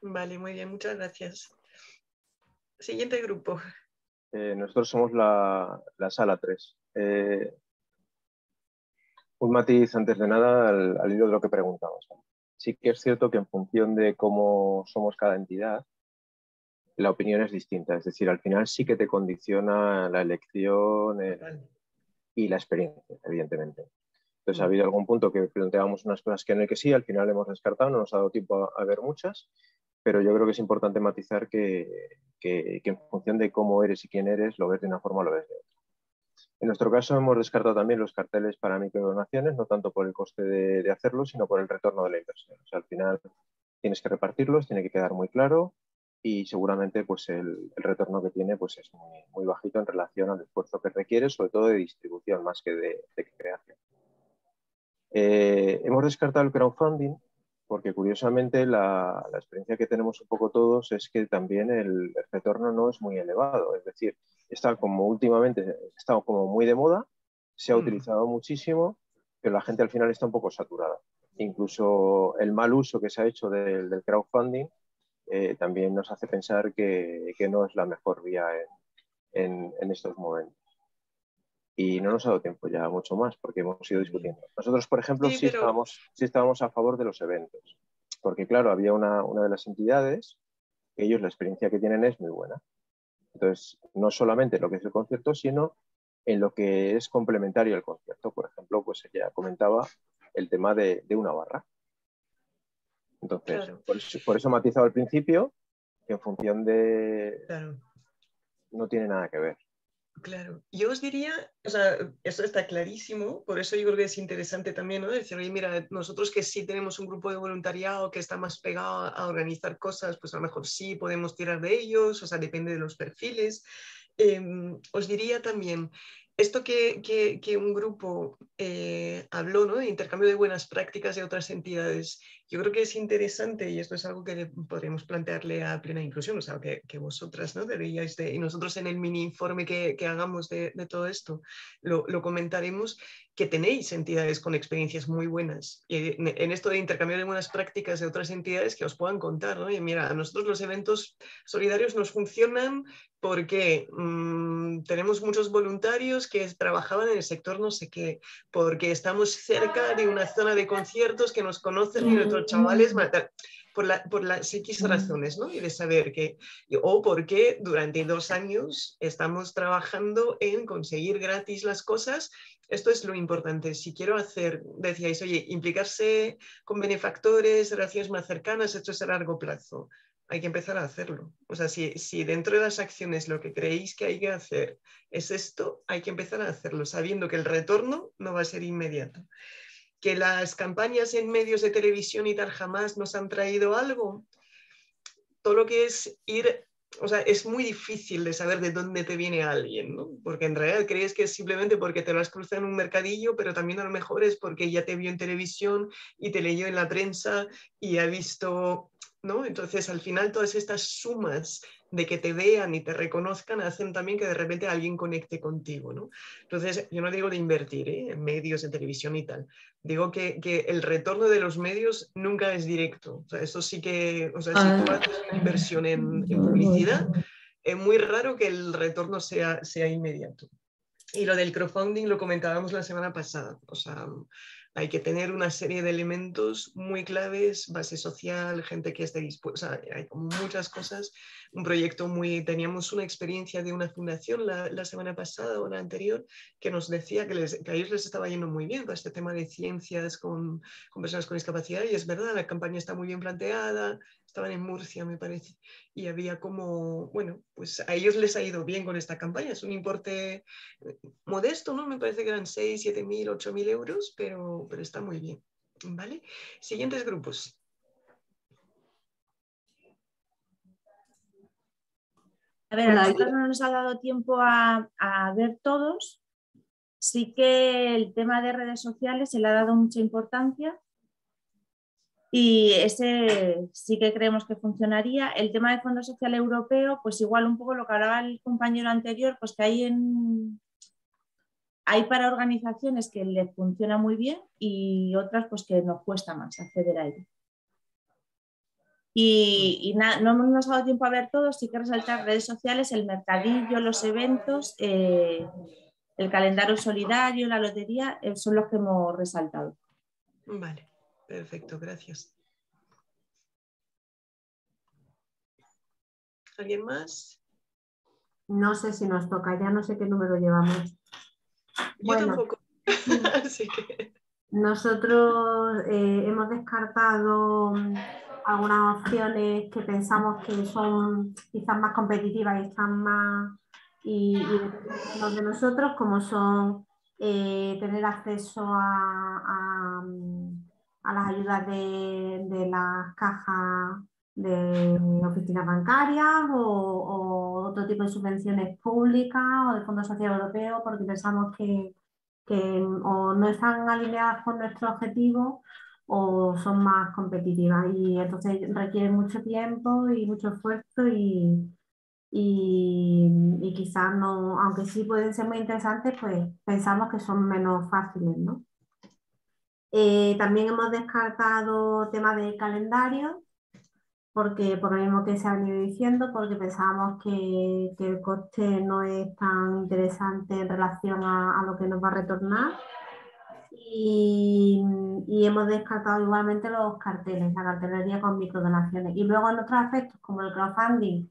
Vale, muy bien, muchas gracias. Siguiente grupo. Nosotros somos la sala 3. Un matiz antes de nada al hilo de lo que preguntabas. Sí que es cierto que en función de cómo somos cada entidad, la opinión es distinta. Es decir, al final sí que te condiciona la elección y la experiencia, evidentemente. Entonces ha habido algún punto que planteábamos unas cosas que en el que sí, al final hemos descartado, no nos ha dado tiempo a ver muchas, pero yo creo que es importante matizar que en función de cómo eres y quién eres, lo ves de una forma o lo ves de otra. En nuestro caso hemos descartado también los carteles para microdonaciones, no tanto por el coste de hacerlo, sino por el retorno de la inversión. O sea, al final tienes que repartirlos, tiene que quedar muy claro y seguramente pues, el retorno que tiene pues, es muy bajito en relación al esfuerzo que requiere, sobre todo de distribución más que de creación. Hemos descartado el crowdfunding porque curiosamente la experiencia que tenemos un poco todos es que también el retorno no es muy elevado. Es decir, está como últimamente, está como muy de moda, se ha utilizado muchísimo, pero la gente al final está un poco saturada. Incluso el mal uso que se ha hecho del crowdfunding también nos hace pensar que no es la mejor vía en estos momentos. Y no nos ha dado tiempo ya mucho más porque hemos ido discutiendo. Nosotros, por ejemplo, sí estábamos a favor de los eventos, porque claro, había una de las entidades que ellos la experiencia que tienen es muy buena. Entonces, no solamente lo que es el concierto, sino en lo que es complementario al concierto. Por ejemplo, pues ella comentaba el tema de una barra. Entonces, claro. por eso he matizado al principio que en función de... Claro. No tiene nada que ver. Claro, yo os diría, o sea, esto está clarísimo, por eso yo creo que es interesante también, ¿no? Decir, oye, mira, nosotros que sí tenemos un grupo de voluntariado que está más pegado a organizar cosas, pues a lo mejor sí podemos tirar de ellos, o sea, depende de los perfiles. Os diría también, esto que un grupo habló, ¿no? De intercambio de buenas prácticas de otras entidades, yo creo que es interesante y esto es algo que podríamos plantearle a Plena Inclusión, o sea, que vosotras, ¿no? Deberíais y nosotros en el mini informe que hagamos de todo esto lo comentaremos, que tenéis entidades con experiencias muy buenas y en esto de intercambio de buenas prácticas de otras entidades que os puedan contar, ¿no? Y mira, a nosotros los eventos solidarios nos funcionan porque tenemos muchos voluntarios que trabajaban en el sector no sé qué, porque estamos cerca de una zona de conciertos que nos conocen y nuestros chavales, por las X razones, ¿no? Y de saber que, o porque durante 2 años estamos trabajando en conseguir gratis las cosas. Esto es lo importante. Si quiero hacer, decíais, oye, implicarse con benefactores, relaciones más cercanas, esto es a largo plazo. Hay que empezar a hacerlo. O sea, si dentro de las acciones lo que creéis que hay que hacer es esto, hay que empezar a hacerlo, sabiendo que el retorno no va a ser inmediato. Que las campañas en medios de televisión y tal jamás nos han traído algo. Todo lo que es ir, o sea, es muy difícil de saber de dónde te viene alguien, ¿no? Porque en realidad crees que es simplemente porque te lo has cruzado en un mercadillo, pero también a lo mejor es porque ya te vio en televisión y te leyó en la prensa y ha visto... ¿no? Entonces, al final, todas estas sumas de que te vean y te reconozcan hacen también que de repente alguien conecte contigo, ¿no? Entonces, yo no digo de invertir en medios, en televisión y tal. Digo que el retorno de los medios nunca es directo. O sea, eso sí que, o sea, si tú haces una inversión en publicidad, es muy raro que el retorno sea inmediato. Y lo del crowdfunding lo comentábamos la semana pasada. O sea, hay que tener una serie de elementos muy claves, base social, gente que esté dispuesta, o sea, hay como muchas cosas, un proyecto muy... Teníamos una experiencia de una fundación la semana pasada o la anterior que nos decía que a ellos les estaba yendo muy bien para este tema de ciencias con personas con discapacidad y es verdad, la campaña está muy bien planteada, estaban en Murcia me parece, y había como, bueno, pues a ellos les ha ido bien con esta campaña, es un importe modesto, ¿no? Me parece que eran 6, 7.000, 8.000 euros, pero está muy bien, ¿vale? Siguientes grupos. A ver, a nosotros no nos ha dado tiempo a ver todos. Sí que el tema de redes sociales se le ha dado mucha importancia y ese sí que creemos que funcionaría. El tema del Fondo Social Europeo, pues igual un poco lo que hablaba el compañero anterior, pues que hay para organizaciones que les funciona muy bien y otras pues que nos cuesta más acceder a ello. Y no nos ha dado tiempo a ver todo, sí que resaltar redes sociales, el mercadillo, los eventos, el calendario solidario, la lotería, son los que hemos resaltado. Vale, perfecto, gracias. ¿Alguien más? No sé si nos toca, ya no sé qué número llevamos. Yo Bueno, tampoco. Así que... nosotros hemos descartado algunas opciones que pensamos que son quizás más competitivas y están más y los de nosotros, como son tener acceso a las ayudas de las cajas de oficinas bancarias o otro tipo de subvenciones públicas o de Fondo Social Europeo, porque pensamos que o no están alineadas con nuestro objetivo o son más competitivas y entonces requieren mucho tiempo y mucho esfuerzo y quizás no, aunque sí pueden ser muy interesantes, pues pensamos que son menos fáciles, ¿no? También hemos descartado temas de calendario, porque por lo mismo que se ha venido diciendo, porque pensábamos que el coste no es tan interesante en relación a lo que nos va a retornar. Y hemos descartado igualmente los carteles, la cartelería con microdonaciones. Y luego en otros aspectos, como el crowdfunding,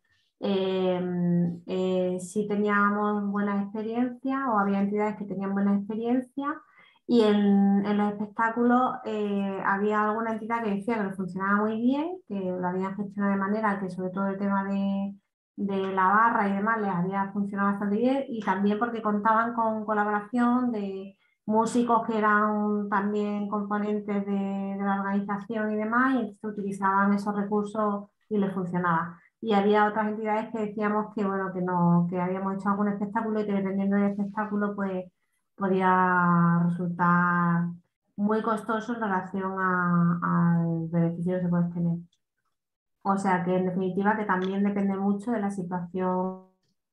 sí teníamos buena experiencia o había entidades que tenían buena experiencia. Y en los espectáculos había alguna entidad que decía que lo funcionaba muy bien, que lo habían gestionado de manera que sobre todo el tema de la barra y demás les había funcionado bastante bien y también porque contaban con colaboración de músicos que eran también componentes de la organización y demás, y entonces utilizaban esos recursos y les funcionaba. Y había otras entidades que decíamos que, bueno, que habíamos hecho algún espectáculo y que dependiendo del espectáculo, pues podía resultar muy costoso en relación al beneficio que se puede tener. O sea que en definitiva que también depende mucho de la situación.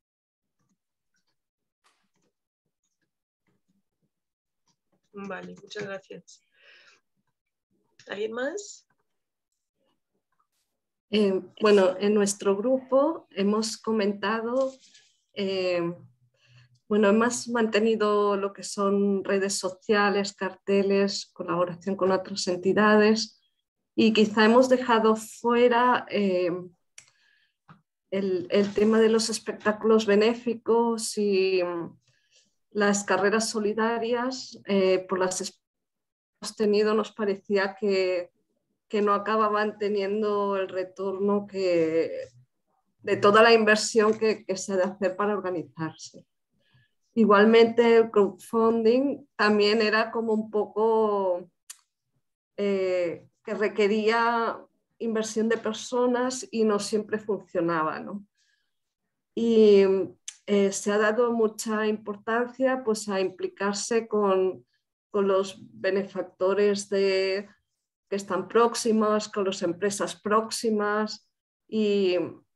Vale, muchas gracias. ¿Alguien más? Bueno, en nuestro grupo hemos comentado, bueno, hemos mantenido lo que son redes sociales, carteles, colaboración con otras entidades y quizá hemos dejado fuera el tema de los espectáculos benéficos y las carreras solidarias, por las experiencias que hemos tenido, nos parecía que no acababan teniendo el retorno de toda la inversión que se ha de hacer para organizarse. Igualmente el crowdfunding también era como un poco que requería inversión de personas y no siempre funcionaba, ¿no? Y se ha dado mucha importancia pues, a implicarse con los benefactores que están próximos, con las empresas próximas y,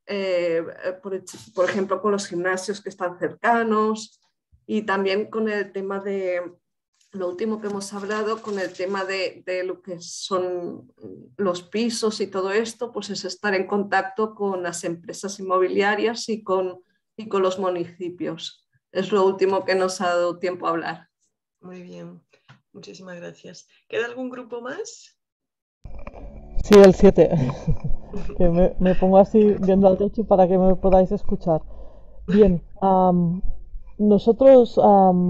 por ejemplo, con los gimnasios que están cercanos y también con el tema de, lo último que hemos hablado, con el tema de lo que son los pisos y todo esto, pues es estar en contacto con las empresas inmobiliarias y con los municipios. Es lo último que nos ha dado tiempo a hablar. Muy bien, muchísimas gracias. ¿Queda algún grupo más? Sí, el 7. Que me pongo así viendo al techo para que me podáis escuchar. Bien, nosotros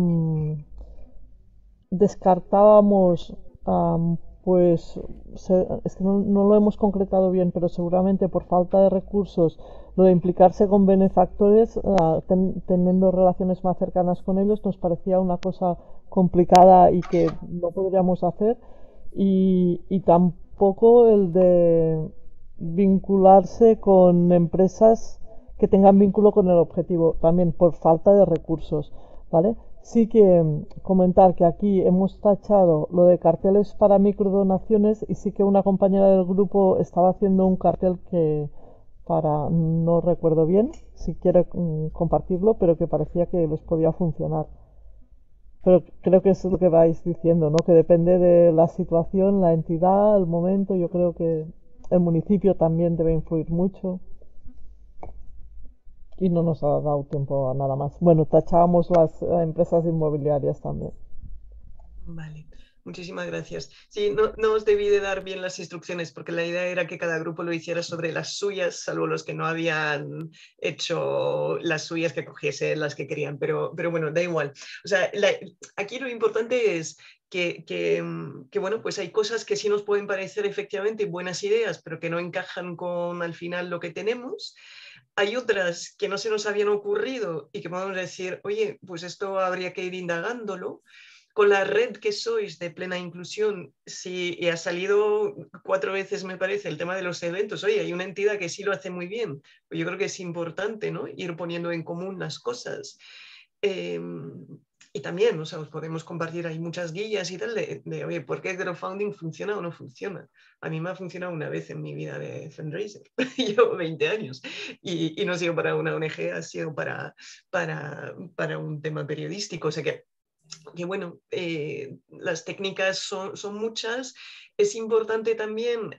descartábamos, pues, es que no lo hemos concretado bien, pero seguramente por falta de recursos, lo de implicarse con benefactores, teniendo relaciones más cercanas con ellos, nos parecía una cosa complicada y que no podríamos hacer. Y tampoco el de vincularse con empresas que tengan vínculo con el objetivo, también por falta de recursos, ¿vale? Sí que comentar que aquí hemos tachado lo de carteles para microdonaciones y sí que una compañera del grupo estaba haciendo un cartel que no recuerdo bien, si quiere compartirlo, pero que parecía que les podía funcionar. Pero creo que eso es lo que vais diciendo, ¿no? Que depende de la situación, la entidad, el momento. Yo creo que el municipio también debe influir mucho. Y no nos ha dado tiempo a nada más. Bueno, tachábamos las empresas inmobiliarias también. Vale, muchísimas gracias. Sí, no os debí de dar bien las instrucciones porque la idea era que cada grupo lo hiciera sobre las suyas, salvo los que no habían hecho las suyas, que cogiese las que querían, pero bueno, da igual. O sea, aquí lo importante es que, bueno, pues hay cosas que sí nos pueden parecer efectivamente buenas ideas, pero que no encajan con al final lo que tenemos. Hay otras que no se nos habían ocurrido y que podemos decir, oye, pues esto habría que ir indagándolo. Con la red que sois de plena inclusión, si ha salido 4 veces, me parece, el tema de los eventos, oye, hay una entidad que sí lo hace muy bien, pues yo creo que es importante, ¿no?, ir poniendo en común las cosas. Y también, o sea, os podemos compartir, hay muchas guías y tal de oye, ¿por qué crowdfunding funciona o no funciona? A mí me ha funcionado una vez en mi vida de fundraiser, llevo 20 años y no ha sido para una ONG, ha sido para un tema periodístico, o sea que bueno, las técnicas son muchas. Es importante también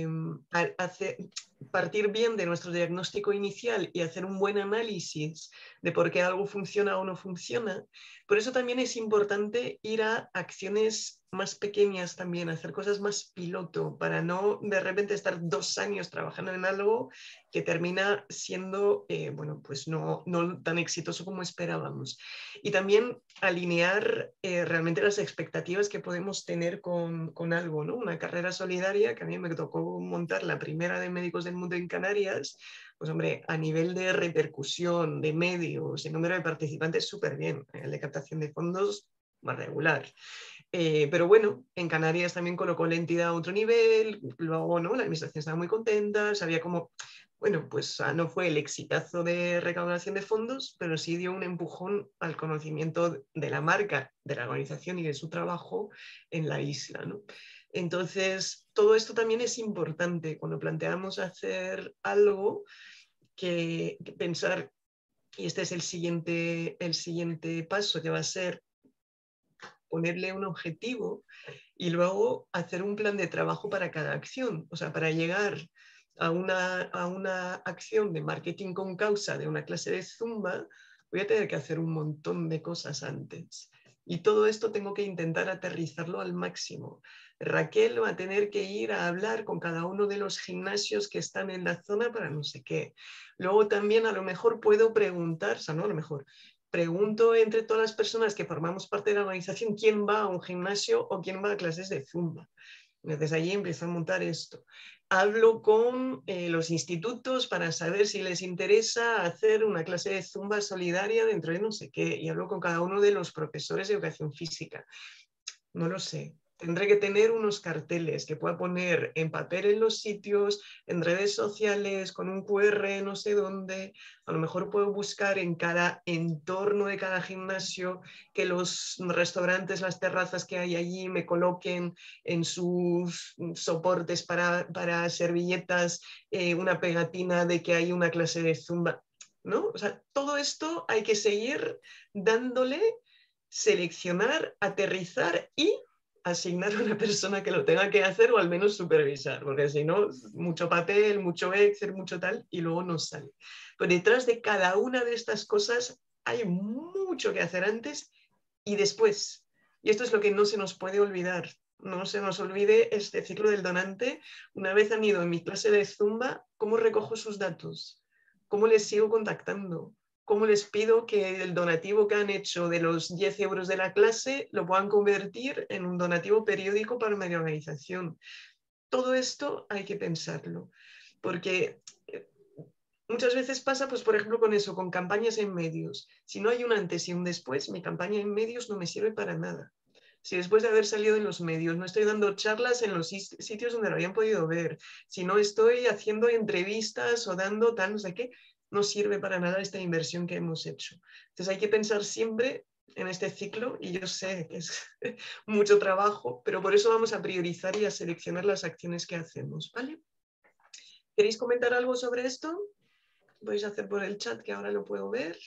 partir bien de nuestro diagnóstico inicial y hacer un buen análisis de por qué algo funciona o no funciona. Por eso también es importante ir a acciones más pequeñas también, hacer cosas más piloto, para no de repente estar 2 años trabajando en algo que termina siendo, bueno, pues no tan exitoso como esperábamos. Y también alinear realmente las expectativas que podemos tener con algo, ¿no? Una carrera solidaria que a mí me tocó montar, la primera de Médicos del Mundo en Canarias, pues hombre, a nivel de repercusión, de medios, de número de participantes, súper bien. El de captación de fondos, más regular. Pero bueno, en Canarias también colocó la entidad a otro nivel, luego, ¿no?, la administración estaba muy contenta, sabía cómo... Bueno, pues no fue el exitazo de recaudación de fondos, pero sí dio un empujón al conocimiento de la marca, de la organización y de su trabajo en la isla, ¿no? Entonces, todo esto también es importante cuando planteamos hacer algo, que pensar, y este es el siguiente paso, que va a ser ponerle un objetivo y luego hacer un plan de trabajo para cada acción, o sea, para llegar a una acción de marketing con causa de una clase de Zumba, voy a tener que hacer un montón de cosas antes. Y todo esto tengo que intentar aterrizarlo al máximo. Raquel va a tener que ir a hablar con cada uno de los gimnasios que están en la zona para no sé qué. Luego también a lo mejor puedo preguntar, o sea, no a lo mejor, pregunto entre todas las personas que formamos parte de la organización quién va a un gimnasio o quién va a clases de Zumba. Entonces allí empiezo a montar esto. Hablo con los institutos para saber si les interesa hacer una clase de Zumba solidaria dentro de no sé qué, y hablo con cada uno de los profesores de educación física. No lo sé. Tendré que tener unos carteles que pueda poner en papel en los sitios, en redes sociales, con un QR no sé dónde. A lo mejor puedo buscar en cada entorno de cada gimnasio que los restaurantes, las terrazas que hay allí me coloquen en sus soportes para servilletas una pegatina de que hay una clase de Zumba, ¿no? O sea, todo esto hay que seguir dándole, seleccionar, aterrizar y asignar a una persona que lo tenga que hacer o al menos supervisar, porque si no, mucho papel, mucho Excel, mucho tal, y luego no sale. Pero detrás de cada una de estas cosas hay mucho que hacer antes y después. Y esto es lo que no se nos puede olvidar. No se nos olvide este ciclo del donante. Una vez han ido en mi clase de Zumba, ¿cómo recojo sus datos? ¿Cómo les sigo contactando? ¿Cómo les pido que el donativo que han hecho de los 10 euros de la clase lo puedan convertir en un donativo periódico para media organización? Todo esto hay que pensarlo, porque muchas veces pasa, pues por ejemplo, con eso, con campañas en medios. Si no hay un antes y un después, mi campaña en medios no me sirve para nada. Si después de haber salido en los medios no estoy dando charlas en los sitios donde lo habían podido ver, si no estoy haciendo entrevistas o dando tal, no sé qué, no sirve para nada esta inversión que hemos hecho. Entonces hay que pensar siempre en este ciclo, y yo sé que es mucho trabajo, pero por eso vamos a priorizar y a seleccionar las acciones que hacemos, ¿vale? ¿Queréis comentar algo sobre esto? Podéis hacer por el chat, que ahora lo puedo ver.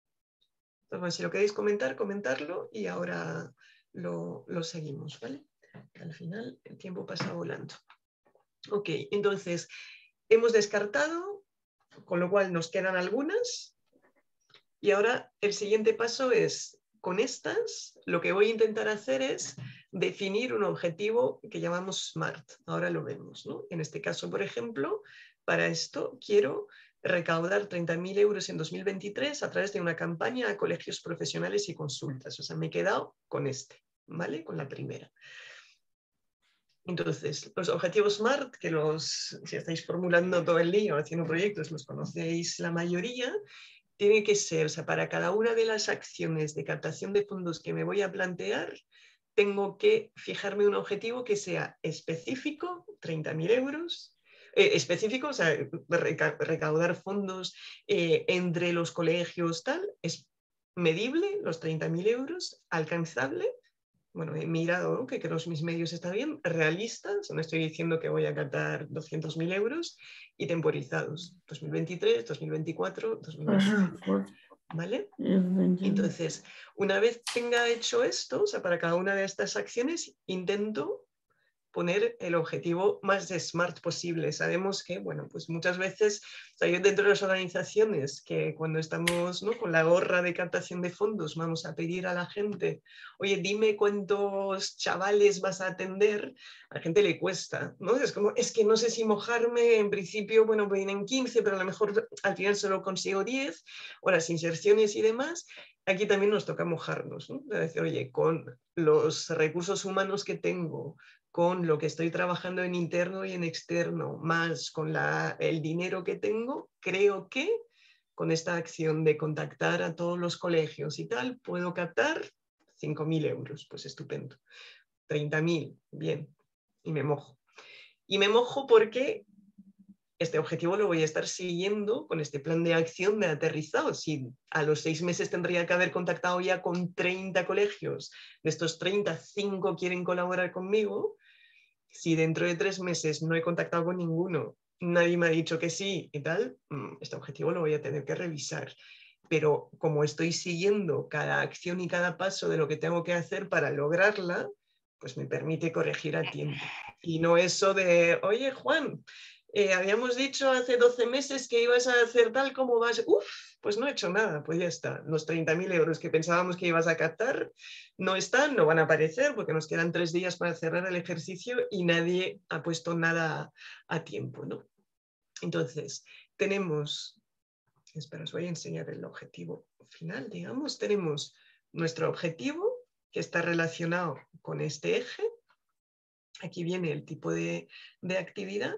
Bueno, si lo queréis comentar, comentarlo y ahora lo seguimos, ¿vale? Al final el tiempo pasa volando. Ok, entonces hemos descartado, con lo cual nos quedan algunas. Y ahora el siguiente paso es, con estas, lo que voy a intentar hacer es definir un objetivo que llamamos SMART. Ahora lo vemos, ¿no? En este caso, por ejemplo, para esto quiero recaudar 30.000 euros en 2023 a través de una campaña a colegios profesionales y consultas. O sea, me he quedado con este, ¿vale? Con la primera. Entonces, los objetivos SMART, que si estáis formulando todo el día o haciendo proyectos, los conocéis la mayoría, tiene que ser, o sea, para cada una de las acciones de captación de fondos que me voy a plantear, tengo que fijarme un objetivo que sea específico, 30.000 euros, específico, o sea, recaudar fondos entre los colegios, tal, es medible, los 30.000 euros, alcanzable. Bueno, he mirado, ¿no?, que creo que mis medios están bien, realistas, no estoy diciendo que voy a captar 200.000 euros, y temporizados, 2023, 2024, 2025, ¿vale? Entonces, una vez tenga hecho esto, o sea, para cada una de estas acciones, intento poner el objetivo más SMART posible. Sabemos que, bueno, pues muchas veces, o sea, yo dentro de las organizaciones que cuando estamos, ¿no?, con la gorra de captación de fondos vamos a pedir a la gente, oye, dime cuántos chavales vas a atender, a la gente le cuesta, ¿no? Es como, es que no sé si mojarme, en principio, bueno, vienen 15, pero a lo mejor al final solo consigo 10, o las inserciones y demás. Aquí también nos toca mojarnos, ¿no? Es decir, oye, con los recursos humanos que tengo, con lo que estoy trabajando en interno y en externo, más con el dinero que tengo, creo que con esta acción de contactar a todos los colegios y tal, puedo captar 5.000 euros. Pues estupendo. 30.000, bien. Y me mojo. Y me mojo porque este objetivo lo voy a estar siguiendo con este plan de acción de aterrizado. Si a los 6 meses tendría que haber contactado ya con 30 colegios, de estos 30, 5 quieren colaborar conmigo, si dentro de 3 meses no he contactado con ninguno, nadie me ha dicho que sí y tal, este objetivo lo voy a tener que revisar. Pero como estoy siguiendo cada acción y cada paso de lo que tengo que hacer para lograrla, pues me permite corregir a tiempo. Y no eso de, oye, Juan, habíamos dicho hace 12 meses que ibas a hacer tal, ¿cómo vas? Uf, pues no he hecho nada, pues ya está. Los 30.000 euros que pensábamos que ibas a captar no están, no van a aparecer porque nos quedan 3 días para cerrar el ejercicio y nadie ha puesto nada a tiempo, ¿no? Entonces, tenemos, espera, os voy a enseñar el objetivo final, digamos, tenemos nuestro objetivo que está relacionado con este eje. Aquí viene el tipo de actividad.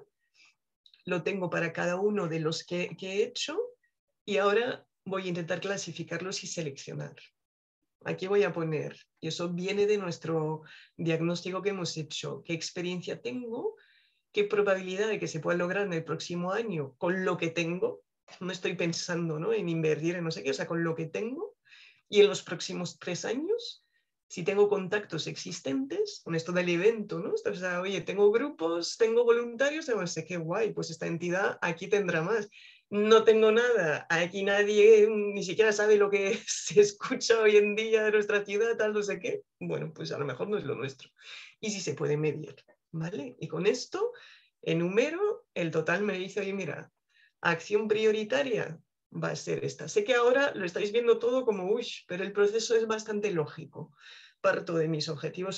Lo tengo para cada uno de los que he hecho y ahora voy a intentar clasificarlos y seleccionar. Aquí voy a poner, y eso viene de nuestro diagnóstico que hemos hecho, qué experiencia tengo, qué probabilidad de que se pueda lograr en el próximo año con lo que tengo. No estoy pensando, ¿no?, en invertir en no sé qué, o sea, con lo que tengo. Y en los próximos 3 años, si tengo contactos existentes con esto del evento, ¿no? O sea, oye, tengo grupos, tengo voluntarios, no sé qué guay, pues esta entidad aquí tendrá más. No tengo nada, aquí nadie ni siquiera sabe lo que se escucha hoy en día de nuestra ciudad, tal, no sé qué. Bueno, pues a lo mejor no es lo nuestro. Y si se puede medir, ¿vale? Y con esto enumero, el total me dice, oye, mira, acción prioritaria va a ser esta. Sé que ahora lo estáis viendo todo como, uy, pero el proceso es bastante lógico. Parto de mis objetivos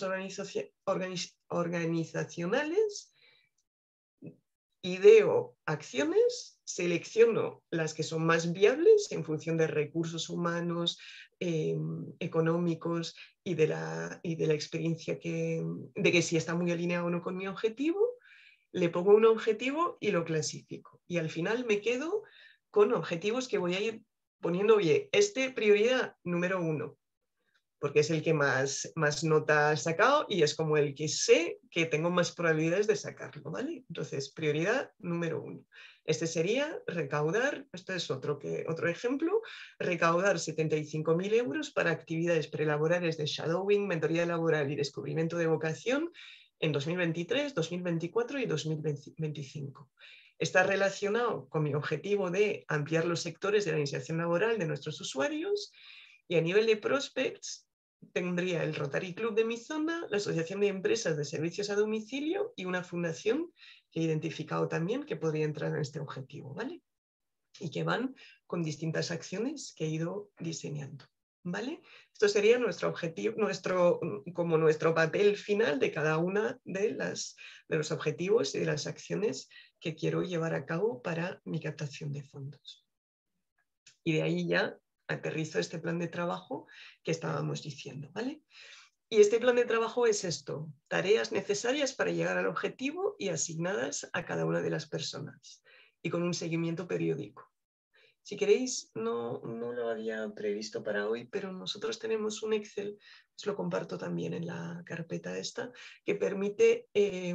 organizacionales, ideo acciones, selecciono las que son más viables en función de recursos humanos, económicos y de la experiencia de que si está muy alineado o no con mi objetivo, le pongo un objetivo y lo clasifico. Y al final me quedo con objetivos que voy a ir poniendo, oye, prioridad número 1, porque es el que más nota ha sacado y es como el que sé que tengo más probabilidades de sacarlo, ¿vale? Entonces, prioridad número 1. Este sería recaudar, este es otro ejemplo, recaudar 75.000 euros para actividades prelaborales de shadowing, mentoría laboral y descubrimiento de vocación en 2023, 2024 y 2025. Está relacionado con mi objetivo de ampliar los sectores de la iniciación laboral de nuestros usuarios y a nivel de prospects tendría el Rotary Club de mi zona, la Asociación de Empresas de Servicios a Domicilio y una fundación que he identificado también que podría entrar en este objetivo, ¿vale? Y que van con distintas acciones que he ido diseñando, ¿vale? Esto sería nuestro objetivo, como nuestro papel final de cada una de los objetivos y de las acciones que quiero llevar a cabo para mi captación de fondos. Y de ahí ya aterrizo este plan de trabajo que estábamos diciendo, ¿vale? Y este plan de trabajo es esto: tareas necesarias para llegar al objetivo y asignadas a cada una de las personas, y con un seguimiento periódico. Si queréis, no lo había previsto para hoy, pero nosotros tenemos un Excel, os lo comparto también en la carpeta esta, que permite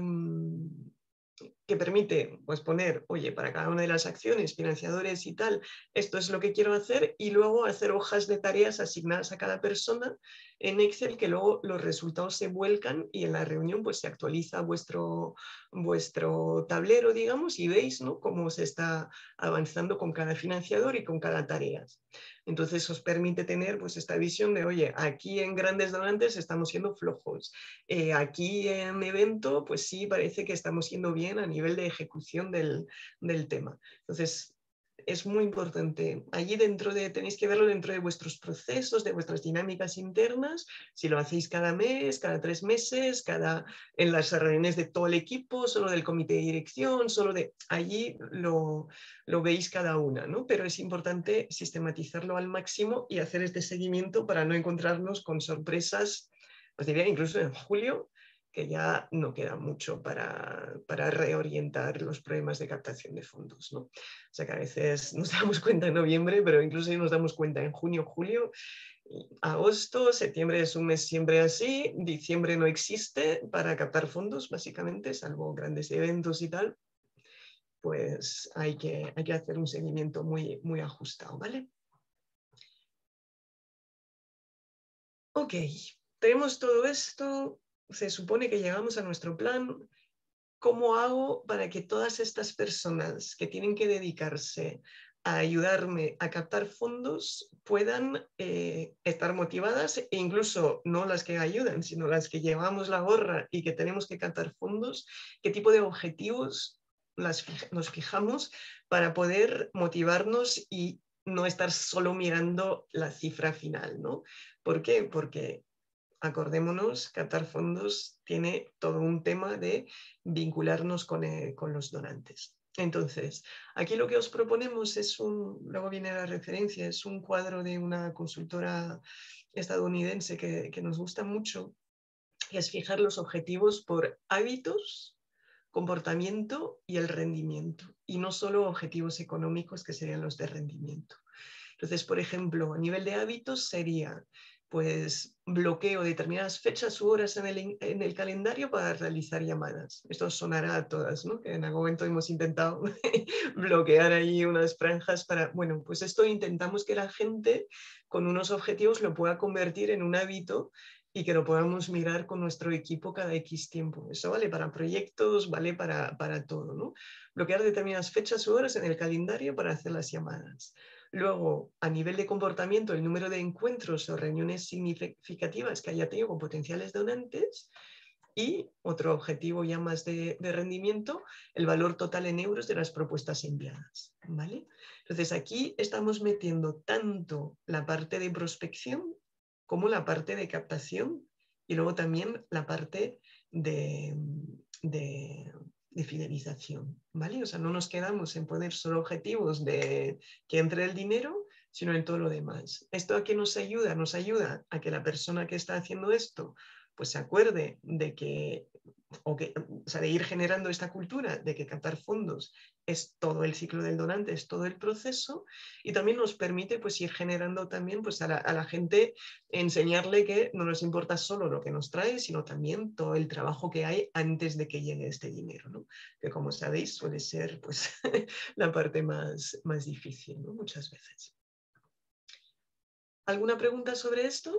pues poner, oye, para cada una de las acciones, financiadores y tal, esto es lo que quiero hacer, y luego hacer hojas de tareas asignadas a cada persona en Excel, que luego los resultados se vuelcan y en la reunión pues se actualiza vuestro tablero, digamos, y veis, ¿no?, cómo se está avanzando con cada financiador y con cada tarea. Entonces os permite tener pues esta visión de, oye, aquí en grandes donantes estamos siendo flojos, aquí en evento pues sí parece que estamos yendo bien a nivel de ejecución del tema. Entonces es muy importante. Allí tenéis que verlo dentro de vuestros procesos, de vuestras dinámicas internas, si lo hacéis cada mes, cada 3 meses, en las reuniones de todo el equipo, solo del comité de dirección, allí lo veis cada una, ¿no? Pero es importante sistematizarlo al máximo y hacer este seguimiento para no encontrarnos con sorpresas, os diría incluso en julio, que ya no queda mucho para reorientar los problemas de captación de fondos, ¿no? O sea que a veces nos damos cuenta en noviembre, pero incluso nos damos cuenta en junio, julio, agosto, septiembre es un mes siempre así, diciembre no existe para captar fondos, básicamente, salvo grandes eventos y tal, pues hay que hacer un seguimiento muy, muy ajustado, ¿vale? Ok, tenemos todo esto. Se supone que llegamos a nuestro plan. ¿Cómo hago para que todas estas personas que tienen que dedicarse a ayudarme a captar fondos puedan estar motivadas, e incluso no las que ayudan, sino las que llevamos la gorra y que tenemos que captar fondos? ¿Qué tipo de objetivos nos fijamos para poder motivarnos y no estar solo mirando la cifra final, ¿no? ¿Por qué? Porque acordémonos, captar fondos tiene todo un tema de vincularnos con los donantes. Entonces, aquí lo que os proponemos luego viene la referencia, es un cuadro de una consultora estadounidense que nos gusta mucho, y es fijar los objetivos por hábitos, comportamiento y el rendimiento, y no solo objetivos económicos, que serían los de rendimiento. Entonces, por ejemplo, a nivel de hábitos sería pues bloqueo determinadas fechas u horas en el calendario para realizar llamadas. Esto sonará a todas, ¿no? Que en algún momento hemos intentado bloquear ahí unas franjas para... Bueno, pues esto intentamos que la gente con unos objetivos lo pueda convertir en un hábito y que lo podamos mirar con nuestro equipo cada X tiempo. Eso vale para proyectos, vale para todo, ¿no? Bloquear determinadas fechas u horas en el calendario para hacer las llamadas. Luego, a nivel de comportamiento, el número de encuentros o reuniones significativas que haya tenido con potenciales donantes. Y otro objetivo ya más de rendimiento, el valor total en euros de las propuestas enviadas, ¿vale? Entonces aquí estamos metiendo tanto la parte de prospección como la parte de captación, y luego también la parte de fidelización, ¿vale? O sea, no nos quedamos en poner solo objetivos de que entre el dinero, sino en todo lo demás. ¿Esto a qué nos ayuda? Nos ayuda a que la persona que está haciendo esto pues se acuerde de de ir generando esta cultura de que captar fondos es todo el ciclo del donante, es todo el proceso, y también nos permite pues ir generando también pues a la gente, enseñarle que no nos importa solo lo que nos trae, sino también todo el trabajo que hay antes de que llegue este dinero, ¿no? Que como sabéis suele ser pues la parte más difícil, ¿no? Muchas veces. ¿Alguna pregunta sobre esto?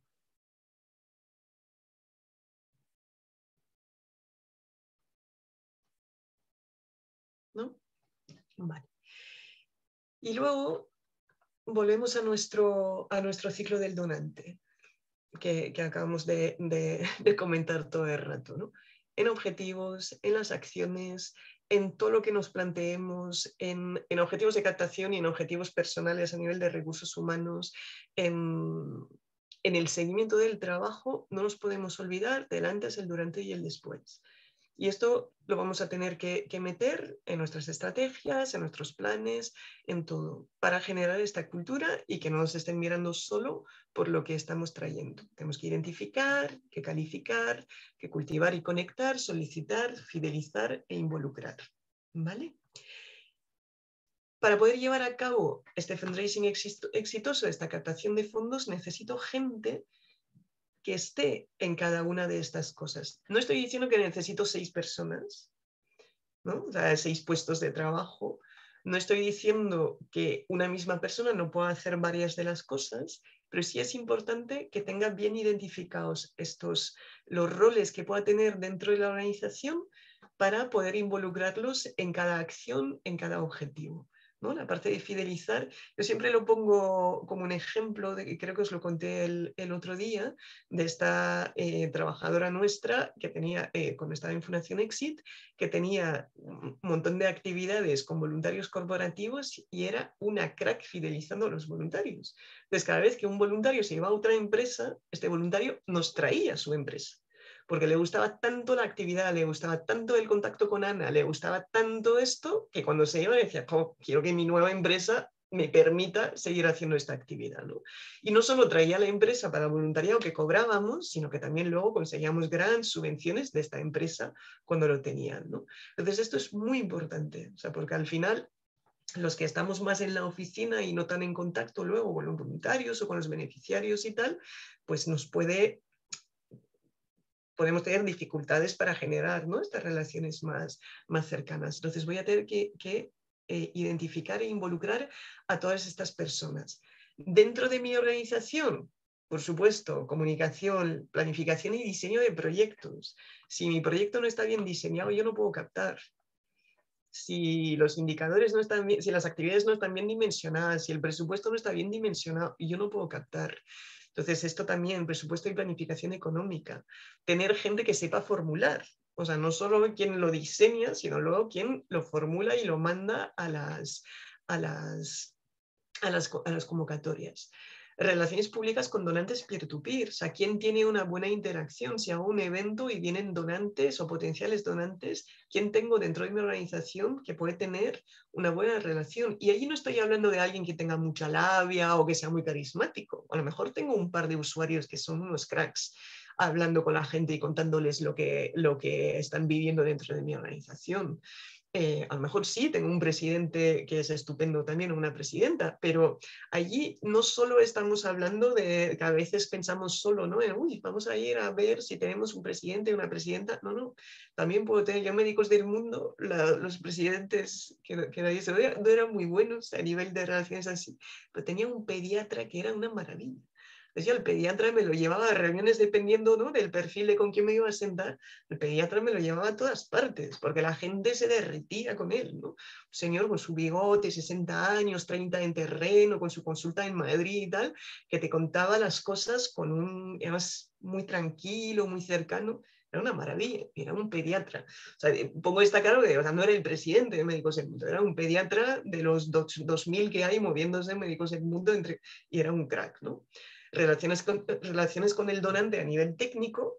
¿No? Vale. Y luego volvemos a nuestro ciclo del donante. que acabamos de comentar todo el rato, ¿no? En objetivos, en las acciones, en todo lo que nos planteemos, en objetivos de captación y en objetivos personales a nivel de recursos humanos, en el seguimiento del trabajo, no nos podemos olvidar del antes, el durante y el después. Y esto lo vamos a tener que meter en nuestras estrategias, en nuestros planes, en todo, para generar esta cultura y que no nos estén mirando solo por lo que estamos trayendo. Tenemos que identificar, que calificar, que cultivar y conectar, solicitar, fidelizar e involucrar. ¿Vale? Para poder llevar a cabo este fundraising exitoso, esta captación de fondos, necesito gente que esté en cada una de estas cosas. No estoy diciendo que necesito 6 personas, ¿no? O sea, 6 puestos de trabajo. No estoy diciendo que una misma persona no pueda hacer varias de las cosas, pero sí es importante que tenga bien identificados los roles que pueda tener dentro de la organización para poder involucrarlos en cada acción, en cada objetivo, ¿no? La parte de fidelizar, yo siempre lo pongo como un ejemplo, creo que os lo conté el otro día, de esta trabajadora nuestra que tenía, cuando estaba en Fundación Exit, que tenía un montón de actividades con voluntarios corporativos y era una crack fidelizando a los voluntarios. Entonces, cada vez que un voluntario se iba a otra empresa, este voluntario nos traía a su empresa, porque le gustaba tanto la actividad, le gustaba tanto el contacto con Ana, le gustaba tanto esto, que cuando se iba decía, oh, quiero que mi nueva empresa me permita seguir haciendo esta actividad, ¿no? Y no solo traía a la empresa para voluntariado que cobrábamos, sino que también luego conseguíamos grandes subvenciones de esta empresa cuando lo tenían, ¿no? Entonces esto es muy importante, o sea, porque al final los que estamos más en la oficina y no tan en contacto luego con los voluntarios o con los beneficiarios y tal, pues podemos tener dificultades para generar, ¿no?, estas relaciones más cercanas. Entonces voy a tener que identificar e involucrar a todas estas personas. Dentro de mi organización, por supuesto, comunicación, planificación y diseño de proyectos. Si mi proyecto no está bien diseñado, yo no puedo captar. Si los indicadores no están bien, si las actividades no están bien dimensionadas, si el presupuesto no está bien dimensionado, yo no puedo captar. Entonces, esto también, presupuesto y planificación económica. Tener gente que sepa formular. O sea, no solo quien lo diseña, sino luego quien lo formula y lo manda a las convocatorias. Relaciones públicas con donantes peer-to-peer. O sea, ¿quién tiene una buena interacción? Si hago un evento y vienen donantes o potenciales donantes, ¿quién tengo dentro de mi organización que puede tener una buena relación? Y allí no estoy hablando de alguien que tenga mucha labia o que sea muy carismático. A lo mejor tengo un par de usuarios que son unos cracks hablando con la gente y contándoles lo que están viviendo dentro de mi organización. A lo mejor sí, tengo un presidente que es estupendo también, una presidenta, pero allí no solo estamos hablando de que a veces pensamos solo, ¿no? Uy, vamos a ir a ver si tenemos un presidente o una presidenta. No, no. También puedo tener yo médicos del mundo, los presidentes que nadie se veía, no eran muy buenos a nivel de relaciones así, pero tenía un pediatra que era una maravilla. Entonces, yo el pediatra me lo llevaba a reuniones dependiendo, ¿no?, del perfil de con quién me iba a sentar. El pediatra me lo llevaba a todas partes, porque la gente se derretía con él, ¿no? Un señor con su bigote, 60 años, 30 en terreno, con su consulta en Madrid y tal, que te contaba las cosas además muy tranquilo, muy cercano. Era una maravilla, era un pediatra. O sea, pongo esta claro que, o sea, no era el presidente de Médicos del Mundo, era un pediatra de los 2000 que hay moviéndose Médicos del Mundo y era un crack, ¿no? Relaciones con el donante a nivel técnico,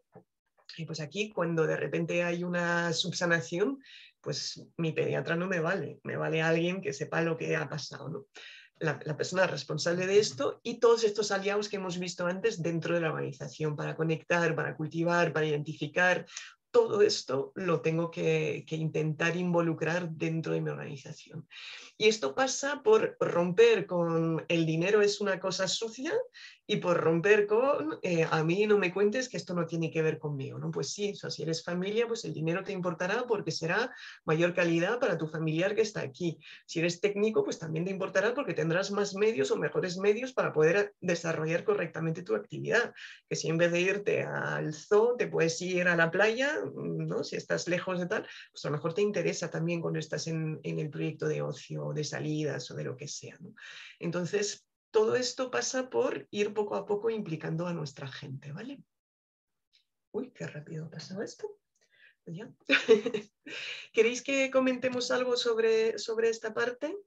y pues aquí cuando de repente hay una subsanación, pues mi pediatra no me vale alguien que sepa lo que ha pasado, ¿no? La persona responsable de esto y todos estos aliados que hemos visto antes dentro de la organización para conectar, para cultivar, para identificar. Todo esto lo tengo que intentar involucrar dentro de mi organización. Y esto pasa por romper con el dinero es una cosa sucia y por romper con a mí no me cuentes que esto no tiene que ver conmigo, ¿no? Pues sí, o sea, si eres familia, pues el dinero te importará porque será mayor calidad para tu familiar que está aquí. Si eres técnico, pues también te importará porque tendrás más medios o mejores medios para poder desarrollar correctamente tu actividad. Que si en vez de irte al zoo te puedes ir a la playa, ¿no?, si estás lejos de tal, pues a lo mejor te interesa también cuando estás en el proyecto de ocio, de salidas o de lo que sea, ¿no? Entonces, todo esto pasa por ir poco a poco implicando a nuestra gente, ¿vale? Uy, qué rápido ha pasado esto. ¿Ya? ¿Queréis que comentemos algo sobre esta parte?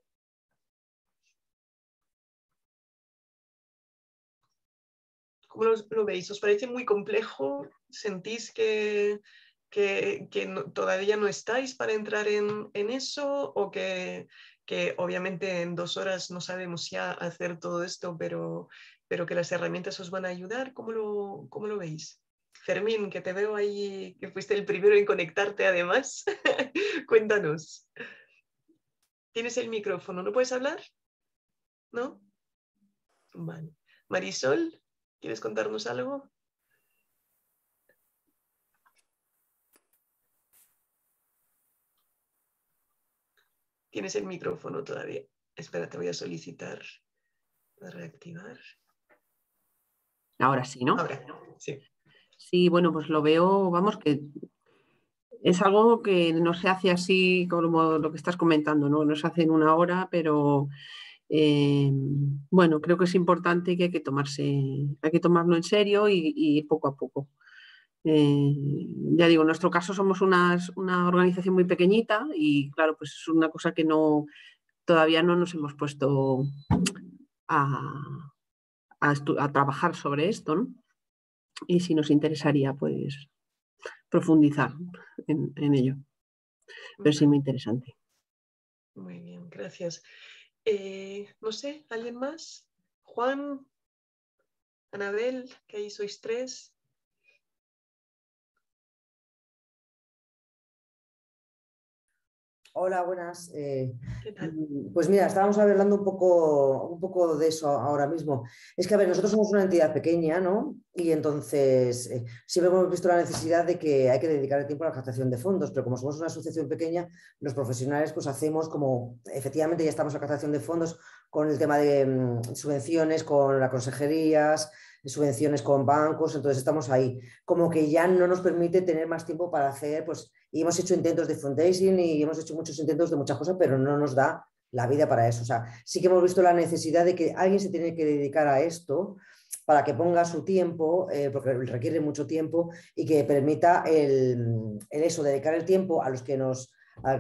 ¿Cómo lo veis? ¿Os parece muy complejo? ¿Sentís que todavía no estáis para entrar en eso? ¿O que obviamente en 2 horas no sabemos ya hacer todo esto, pero que las herramientas os van a ayudar? ¿Cómo lo veis? Fermín, que te veo ahí, que fuiste el primero en conectarte además. Cuéntanos. ¿Tienes el micrófono? ¿No puedes hablar? ¿No? Vale. Marisol, ¿quieres contarnos algo? Tienes el micrófono todavía. Espera, te voy a solicitar para reactivar. Ahora sí, ¿no? Ahora, sí. Sí, bueno, pues lo veo, vamos, que es algo que no se hace así como lo que estás comentando, ¿no? No se hace en 1 hora, pero bueno, creo que es importante que hay que tomarlo en serio y poco a poco. Ya digo, en nuestro caso somos una organización muy pequeñita y claro, pues es una cosa que todavía no nos hemos puesto a trabajar sobre esto, ¿no? Y si nos interesaría, pues profundizar en ello. Pero sí, muy interesante. Muy bien, gracias. No sé, ¿alguien más? Juan, Anabel, que ahí sois 3. Hola, buenas. ¿Qué tal? Pues mira, estábamos hablando un poco de eso ahora mismo. Es que, a ver, nosotros somos una entidad pequeña, ¿no? Y entonces siempre hemos visto la necesidad de que hay que dedicar el tiempo a la captación de fondos, pero como somos una asociación pequeña, los profesionales pues hacemos como, efectivamente ya estamos en captación de fondos con el tema de subvenciones, con las consejerías, subvenciones con bancos, entonces estamos ahí. Como que ya no nos permite tener más tiempo para hacer, pues, y hemos hecho intentos de fundraising y hemos hecho muchos intentos de muchas cosas, pero no nos da la vida para eso. O sea, sí que hemos visto la necesidad de que alguien se tiene que dedicar a esto para que ponga su tiempo, porque requiere mucho tiempo, y que permita el eso, dedicar el tiempo a los que nos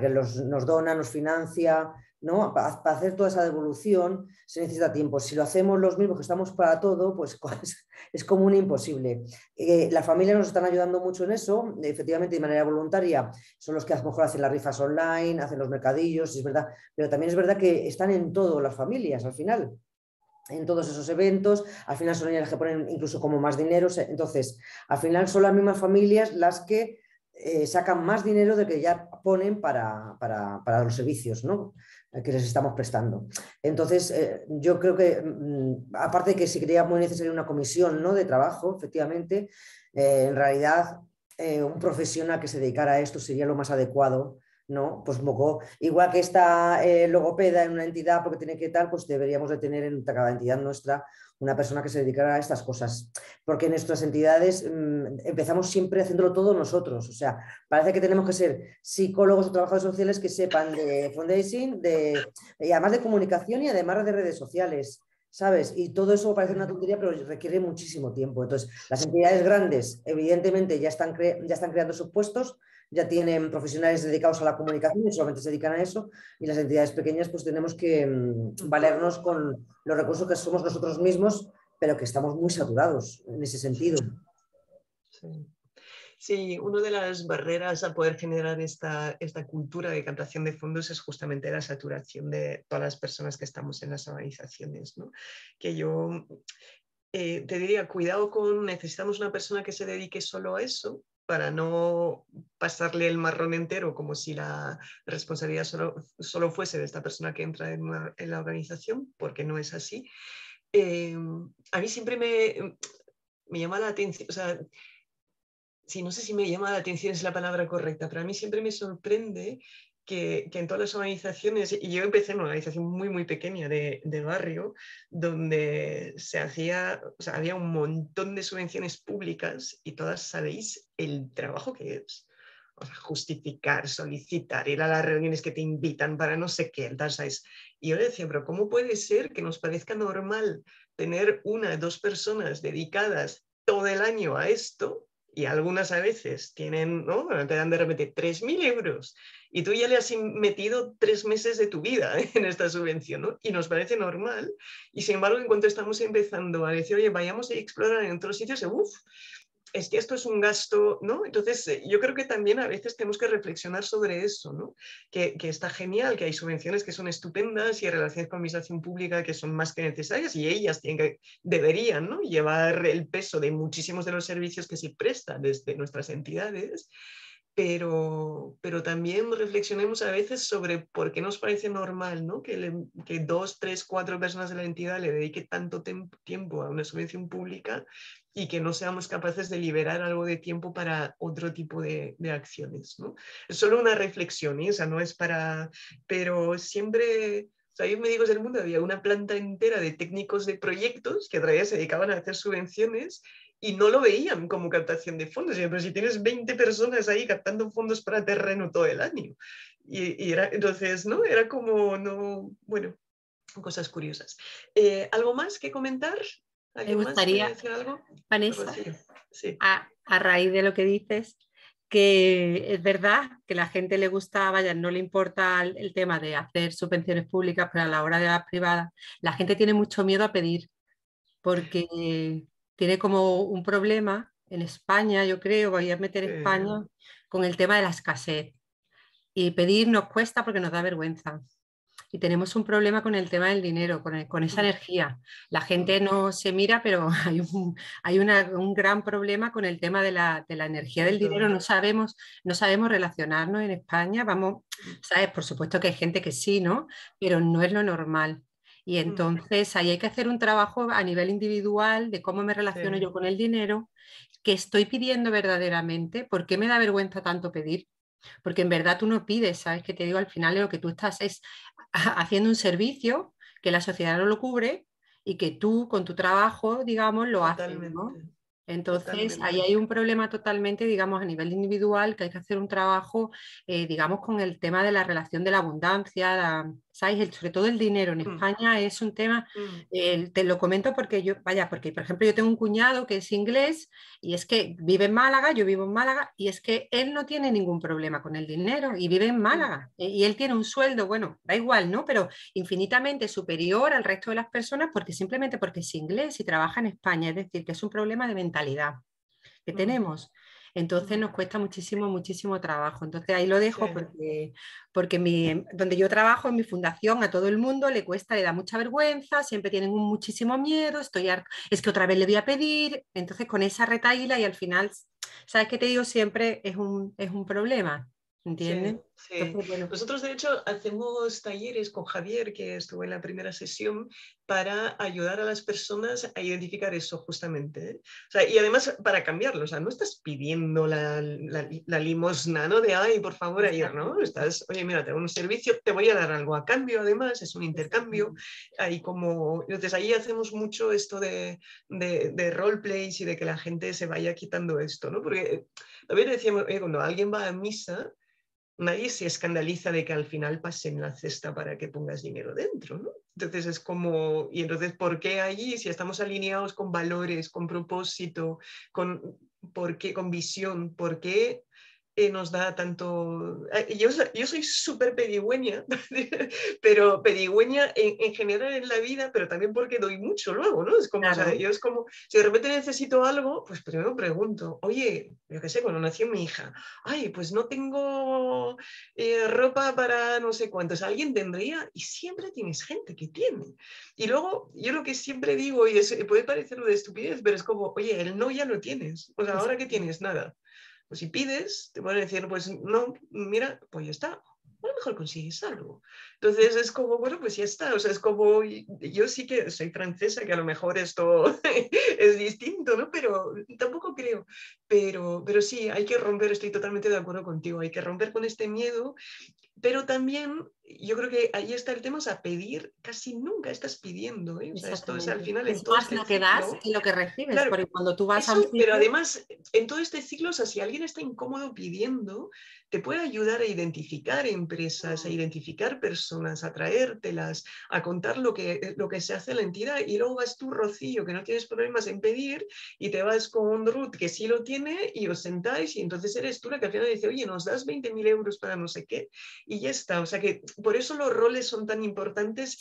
dona, nos financia, ¿no? Para hacer toda esa devolución se necesita tiempo. Si lo hacemos los mismos que estamos para todo, pues es como un imposible. Las familias nos están ayudando mucho en eso, efectivamente de manera voluntaria, son los que a lo mejor hacen las rifas online, hacen los mercadillos, es verdad, pero también es verdad que están en todo las familias al final. En todos esos eventos, al final son ellas las que ponen incluso como más dinero, entonces al final son las mismas familias las que sacan más dinero de que ya ponen para los servicios, ¿no? Que les estamos prestando. Entonces, yo creo que, aparte de que se creía muy necesaria una comisión, ¿no?, de trabajo, efectivamente, en realidad un profesional que se dedicara a esto sería lo más adecuado, ¿no? Pues igual que esta logopeda en una entidad porque tiene que tal, pues deberíamos de tener en cada entidad nuestra una persona que se dedicara a estas cosas, porque en nuestras entidades empezamos siempre haciéndolo todo nosotros, o sea, parece que tenemos que ser psicólogos o trabajadores sociales que sepan de fundraising, y además de comunicación y además de redes sociales, ¿sabes? Y todo eso parece una tontería, pero requiere muchísimo tiempo. Entonces, las entidades grandes, evidentemente, ya están creando sus puestos, ya tienen profesionales dedicados a la comunicación y solamente se dedican a eso, y las entidades pequeñas pues tenemos que valernos con los recursos que somos nosotros mismos, pero que estamos muy saturados en ese sentido. Sí, una de las barreras a poder generar esta cultura de captación de fondos es justamente la saturación de todas las personas que estamos en las organizaciones, ¿no? Que yo te diría, cuidado necesitamos una persona que se dedique solo a eso, para no pasarle el marrón entero como si la responsabilidad solo fuese de esta persona que entra en la organización, porque no es así. A mí siempre me llama la atención, o sea, sí, no sé si me llama la atención es la palabra correcta, pero a mí siempre me sorprende que en todas las organizaciones, y yo empecé en una organización muy, muy pequeña de barrio, donde había un montón de subvenciones públicas y todas sabéis el trabajo que es. o sea, justificar, solicitar, ir a las reuniones que te invitan para no sé qué, ¿sabes? Y yo le decía, pero ¿cómo puede ser que nos parezca normal tener 1 o 2 personas dedicadas todo el año a esto? Y algunas a veces tienen, ¿no? Te dan de repente 3.000 euros y tú ya le has metido 3 meses de tu vida en esta subvención, ¿no? Y nos parece normal. Y sin embargo, en cuanto estamos empezando a decir, oye, vayamos a explorar en otros sitios, uff, es que esto es un gasto, ¿no? Entonces, yo creo que también a veces tenemos que reflexionar sobre eso, ¿no? Que está genial, que hay subvenciones que son estupendas y relaciones con administración pública que son más que necesarias y ellas deberían, ¿no? Llevar el peso de muchísimos de los servicios que se prestan desde nuestras entidades. Pero también reflexionemos a veces sobre por qué nos parece normal, ¿no? que 2, 3, 4 personas de la entidad le dedique tanto tiempo a una subvención pública y que no seamos capaces de liberar algo de tiempo para otro tipo de acciones, ¿no? Es solo una reflexión, ¿eh? O sea, no es para... Pero siempre... O sea, yo en Médicos del Mundo había una planta entera de técnicos de proyectos que todavía se dedicaban a hacer subvenciones y no lo veían como captación de fondos. Pero si tienes 20 personas ahí captando fondos para terreno todo el año. Y era, entonces, ¿no? Era como, no, bueno, cosas curiosas. ¿Algo más que comentar? Me gustaría, algo? Vanessa, sí. a raíz de lo que dices, que es verdad que la gente le gusta, vaya, no le importa el tema de hacer subvenciones públicas, pero a la hora de las privadas, la gente tiene mucho miedo a pedir, porque tiene como un problema en España, yo creo, voy a meter España, con el tema de la escasez. Y pedir nos cuesta porque nos da vergüenza. Y tenemos un problema con el tema del dinero, con esa energía. La gente no se mira, pero hay un gran problema con el tema de la energía del dinero. No sabemos relacionarnos en España. Vamos, ¿sabes? Por supuesto que hay gente que sí, ¿no? Pero no es lo normal. Y entonces ahí hay que hacer un trabajo a nivel individual de cómo me relaciono yo con el dinero, qué estoy pidiendo verdaderamente, por qué me da vergüenza tanto pedir. Porque en verdad tú no pides, ¿sabes? Que te digo, al final lo que tú estás es haciendo un servicio que la sociedad no lo cubre y que tú con tu trabajo, digamos, lo haces, ¿no? Entonces, ahí hay un problema totalmente, digamos, a nivel individual, que hay que hacer un trabajo, digamos, con el tema de la relación de la abundancia, ¿sabes? Sobre todo el dinero en España es un tema, te lo comento porque porque por ejemplo yo tengo un cuñado que es inglés y es que vive en Málaga, yo vivo en Málaga y es que él no tiene ningún problema con el dinero y vive en Málaga y él tiene un sueldo, bueno, da igual, ¿no? Pero infinitamente superior al resto de las personas simplemente porque es inglés y trabaja en España, es decir, que es un problema de mentalidad que tenemos. Entonces nos cuesta muchísimo, muchísimo trabajo. Entonces ahí lo dejo porque donde yo trabajo, en mi fundación, a todo el mundo le cuesta, le da mucha vergüenza, siempre tienen muchísimo miedo, es que otra vez le voy a pedir. Entonces con esa retahíla y al final, ¿sabes qué te digo? Siempre es un problema, ¿entiendes? Sí. Entonces, bueno. Nosotros, de hecho, hacemos talleres con Javier, que estuvo en la primera sesión, para ayudar a las personas a identificar eso justamente, ¿eh? O sea, y además para cambiarlo, o sea, no estás pidiendo la limosna, ¿no? De, ay, por favor, ayer, ¿no? Estás, oye, mira, te hago un servicio, te voy a dar algo a cambio, además, es un intercambio. Entonces, ahí hacemos mucho esto de roleplays y de que la gente se vaya quitando esto, ¿no? Porque también decíamos, cuando alguien va a misa, nadie se escandaliza de que al final pasen la cesta para que pongas dinero dentro, ¿no? Entonces es como, y entonces, ¿por qué allí, si estamos alineados con valores, con propósito, con visión, por qué nos da tanto... Yo soy súper pedigüeña, pero pedigüeña en general en la vida, pero también porque doy mucho luego, ¿no? Es como, claro. O sea, yo es como, si de repente necesito algo, pues primero pregunto, oye, yo qué sé, cuando nació mi hija, ay, pues no tengo ropa para no sé cuántos, alguien tendría, y siempre tienes gente que tiene. Y luego, yo lo que siempre digo, y puede parecer de estupidez, pero es como, oye, el no ya lo tienes, o sea, ahora que tienes nada. Pues si pides, te van a decir, pues no, mira, pues ya está. A lo mejor consigues algo. Entonces es como, bueno, pues ya está. O sea, es como, yo sí que soy francesa, que a lo mejor esto es distinto, ¿no? Pero tampoco creo. Pero sí, hay que romper, estoy totalmente de acuerdo contigo, hay que romper con este miedo Pero también yo creo que ahí está el tema, o sea, pedir casi nunca estás pidiendo, ¿eh? O sea, esto es al final en Es todo más este lo que das ciclo. que lo que recibes, Claro, porque cuando tú vas a un eso, pero sitio... además en todo este ciclo, o sea, si alguien está incómodo pidiendo, te puede ayudar a identificar empresas, a identificar personas, a traértelas, a contar lo que se hace en la entidad, y luego vas tú, Rocío, que no tienes problemas en pedir, y te vas con Ruth, que sí lo tiene, y os sentáis, y entonces eres tú la que al final dice, oye, nos das 20.000 euros para no sé qué, y ya está. O sea que por eso los roles son tan importantes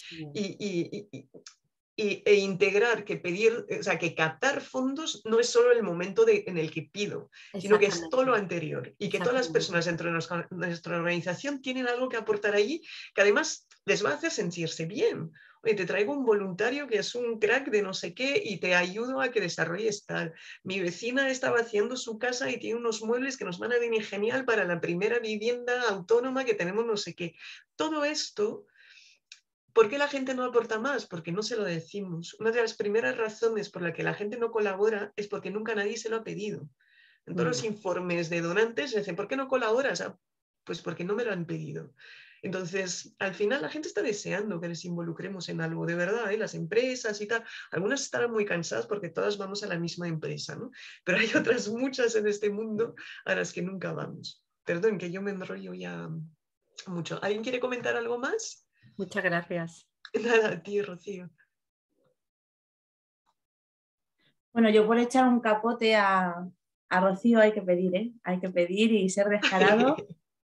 e integrar que pedir, o sea, que captar fondos no es solo el momento en el que pido, sino que es todo lo anterior y que todas las personas dentro de nuestra organización tienen algo que aportar allí que además les va a hacer sentirse bien. Oye, te traigo un voluntario que es un crack de no sé qué y te ayudo a que desarrolles tal. Mi vecina estaba haciendo su casa y tiene unos muebles que nos van a venir genial para la primera vivienda autónoma que tenemos no sé qué. Todo esto... ¿Por qué la gente no aporta más? Porque no se lo decimos. Una de las primeras razones por la que la gente no colabora es porque nunca nadie se lo ha pedido. En todos los informes de donantes se dicen, ¿por qué no colaboras? Ah, pues porque no me lo han pedido. Entonces, al final la gente está deseando que les involucremos en algo, de verdad, ¿eh? Las empresas y tal. Algunas estarán muy cansadas porque todas vamos a la misma empresa, ¿no? Pero hay otras muchas en este mundo a las que nunca vamos. Perdón, que yo me enrollo ya mucho. ¿Alguien quiere comentar algo más? Muchas gracias. Nada, a ti, Rocío. Bueno, yo por echar un capote a Rocío hay que pedir, ¿eh? Hay que pedir y ser descarado.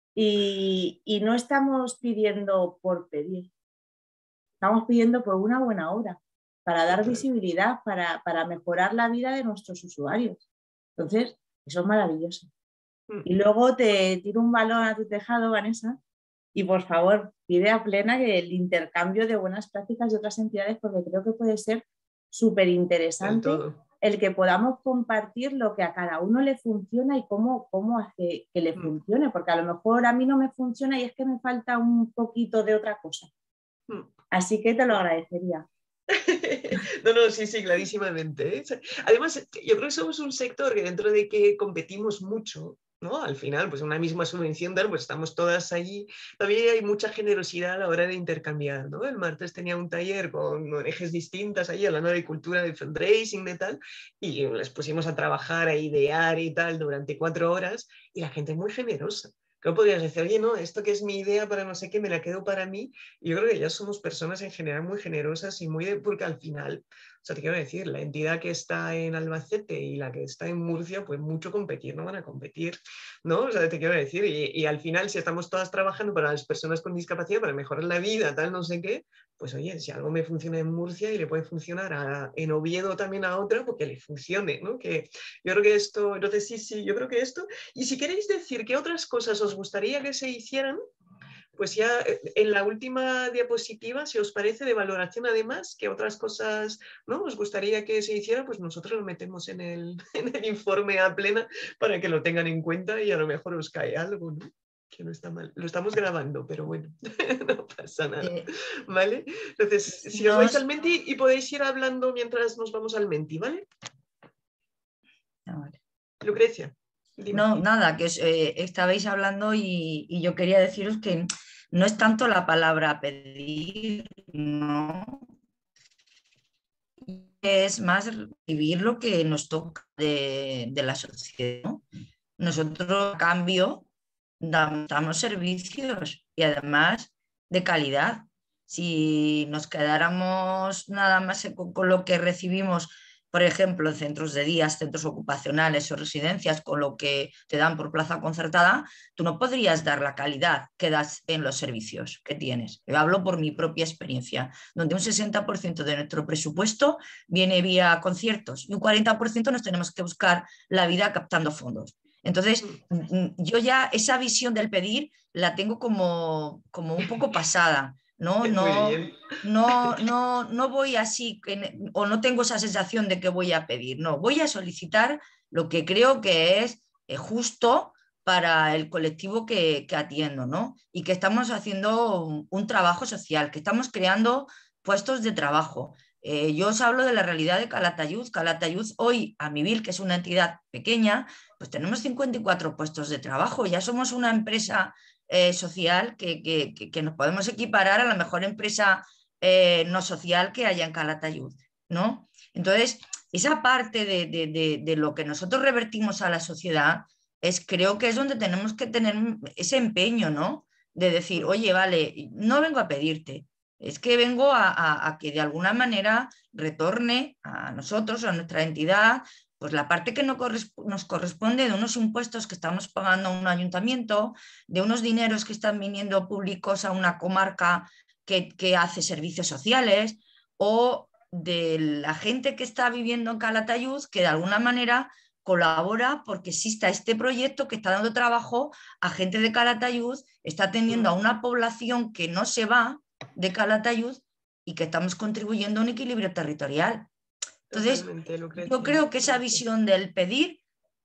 y no estamos pidiendo por pedir. Estamos pidiendo por una buena obra, para dar visibilidad, para mejorar la vida de nuestros usuarios. Entonces, eso es maravilloso. Y luego te tiro un balón a tu tejado, Vanessa, y por favor, pide a plena que el intercambio de buenas prácticas de otras entidades, porque creo que puede ser súper interesante el que podamos compartir lo que a cada uno le funciona y cómo hace que le funcione, porque a lo mejor a mí no me funciona y es que me falta un poquito de otra cosa. Así que te lo agradecería. No, sí, clarísimamente, ¿eh? Además, yo creo que somos un sector que dentro de que competimos mucho, ¿no? Al final, pues una misma subvención, pues estamos todas allí. Todavía hay mucha generosidad a la hora de intercambiar, ¿no? El martes tenía un taller con ONGs distintas allí, hablando de cultura, de fundraising, de tal, y les pusimos a trabajar, a idear y tal durante 4 horas, y la gente es muy generosa. ¿Cómo podrías decir, oye, no, esto que es mi idea para no sé qué, me la quedo para mí? Y yo creo que ya somos personas en general muy generosas y muy... Porque al final, o sea, te quiero decir, la entidad que está en Albacete y la que está en Murcia, pues mucho competir, no van a competir, ¿no? O sea, te quiero decir, y al final, si estamos todas trabajando para las personas con discapacidad, para mejorar la vida, tal, no sé qué, pues oye, si algo me funciona en Murcia y le puede funcionar en Oviedo también a otra, porque le funcione, ¿no? Que yo creo que esto, entonces sí, yo creo que esto, y si queréis decir qué otras cosas os gustaría que se hicieran, pues ya en la última diapositiva, si os parece, de valoración además, que otras cosas, ¿no? Os gustaría que se hiciera, pues nosotros lo metemos en el informe a plena para que lo tengan en cuenta y a lo mejor os cae algo, ¿no? Que no está mal. Lo estamos grabando, pero bueno, no pasa nada, ¿vale? Entonces, si os vais al Menti y podéis ir hablando mientras nos vamos al Menti, ¿vale? Vale. Lucrecia. Dime. No, nada, que estabais hablando y yo quería deciros que no es tanto la palabra pedir, no. Es más recibir lo que nos toca de la sociedad, ¿no? Nosotros, a cambio, damos servicios y además de calidad. Si nos quedáramos nada más con lo que recibimos, por ejemplo, en centros de día, centros ocupacionales o residencias, con lo que te dan por plaza concertada, tú no podrías dar la calidad que das en los servicios que tienes. Yo hablo por mi propia experiencia, donde un 60% de nuestro presupuesto viene vía conciertos y un 40% nos tenemos que buscar la vida captando fondos. Entonces, yo ya esa visión del pedir la tengo como un poco pasada. No voy así, o no tengo esa sensación de que voy a pedir. No, voy a solicitar lo que creo que es justo para el colectivo que atiendo, ¿no? Y que estamos haciendo un trabajo social, que estamos creando puestos de trabajo. Yo os hablo de la realidad de Calatayud. Calatayud hoy, a Mivil, que es una entidad pequeña, pues tenemos 54 puestos de trabajo. Ya somos una empresa social que nos podemos equiparar a la mejor empresa no social que haya en Calatayud, ¿no? Entonces, esa parte de lo que nosotros revertimos a la sociedad creo que es donde tenemos que tener ese empeño, ¿no? De decir, oye, vale, no vengo a pedirte, es que vengo a que de alguna manera retorne a nosotros, a nuestra entidad, pues la parte que nos corresponde de unos impuestos que estamos pagando a un ayuntamiento, de unos dineros que están viniendo públicos a una comarca que hace servicios sociales, o de la gente que está viviendo en Calatayud, que de alguna manera colabora porque exista este proyecto que está dando trabajo a gente de Calatayud, está atendiendo a una población que no se va de Calatayud y que estamos contribuyendo a un equilibrio territorial. Entonces, yo creo que esa visión del pedir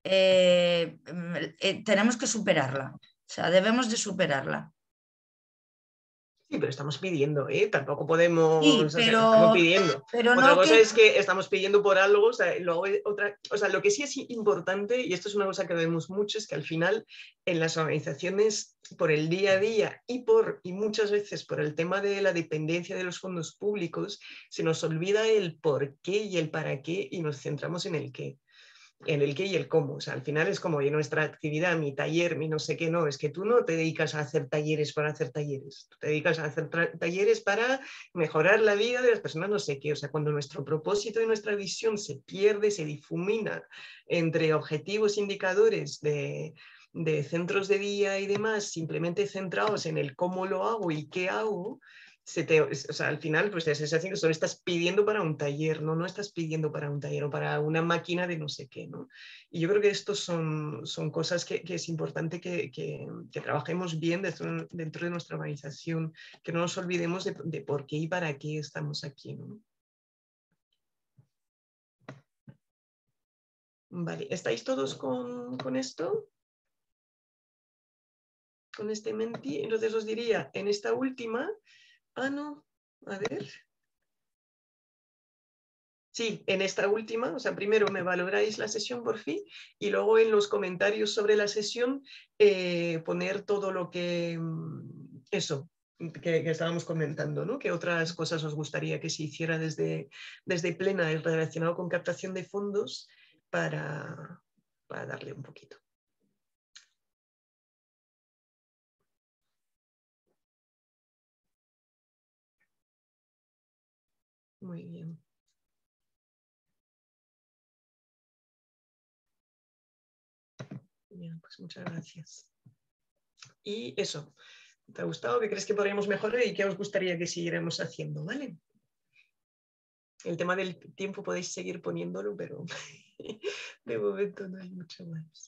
tenemos que superarla, o sea, debemos de superarla. Sí, pero estamos pidiendo, ¿eh? Tampoco podemos... Sí, o sea, estamos pidiendo. pero otra no cosa que... es que estamos pidiendo por algo, o sea, luego o sea, lo que sí es importante, y esto es una cosa que vemos mucho, es que al final en las organizaciones, por el día a día y muchas veces por el tema de la dependencia de los fondos públicos, se nos olvida el por qué y el para qué y nos centramos en el qué. En el qué y el cómo. O sea, al final es como nuestra actividad, mi taller, mi no sé qué, no, es que tú no te dedicas a hacer talleres para hacer talleres, tú te dedicas a hacer talleres para mejorar la vida de las personas, no sé qué. O sea, cuando nuestro propósito y nuestra visión se pierde, se difumina entre objetivos, indicadores de centros de día y demás, simplemente centrados en el cómo lo hago y qué hago, o sea, al final pues la sensación que solo estás pidiendo para un taller, no estás pidiendo para un taller o para una máquina de no sé qué, ¿no? Y yo creo que estos son cosas que es importante que trabajemos bien dentro de nuestra organización, que no nos olvidemos de por qué y para qué estamos aquí, ¿no? Vale, ¿estáis todos con esto? Con este menti, entonces os diría, en esta última... Ah, no, a ver. Sí, en esta última, o sea, primero me valoráis la sesión por fin y luego en los comentarios sobre la sesión poner todo lo que, eso, que estábamos comentando, ¿no? ¿Qué otras cosas os gustaría que se hiciera desde Plena relacionado con captación de fondos para darle un poquito? Muy bien. Bien, pues muchas gracias. Y eso, ¿te ha gustado? ¿Qué crees que podríamos mejorar y qué os gustaría que siguiéramos haciendo? ¿Vale? El tema del tiempo podéis seguir poniéndolo, pero de momento no hay mucho más.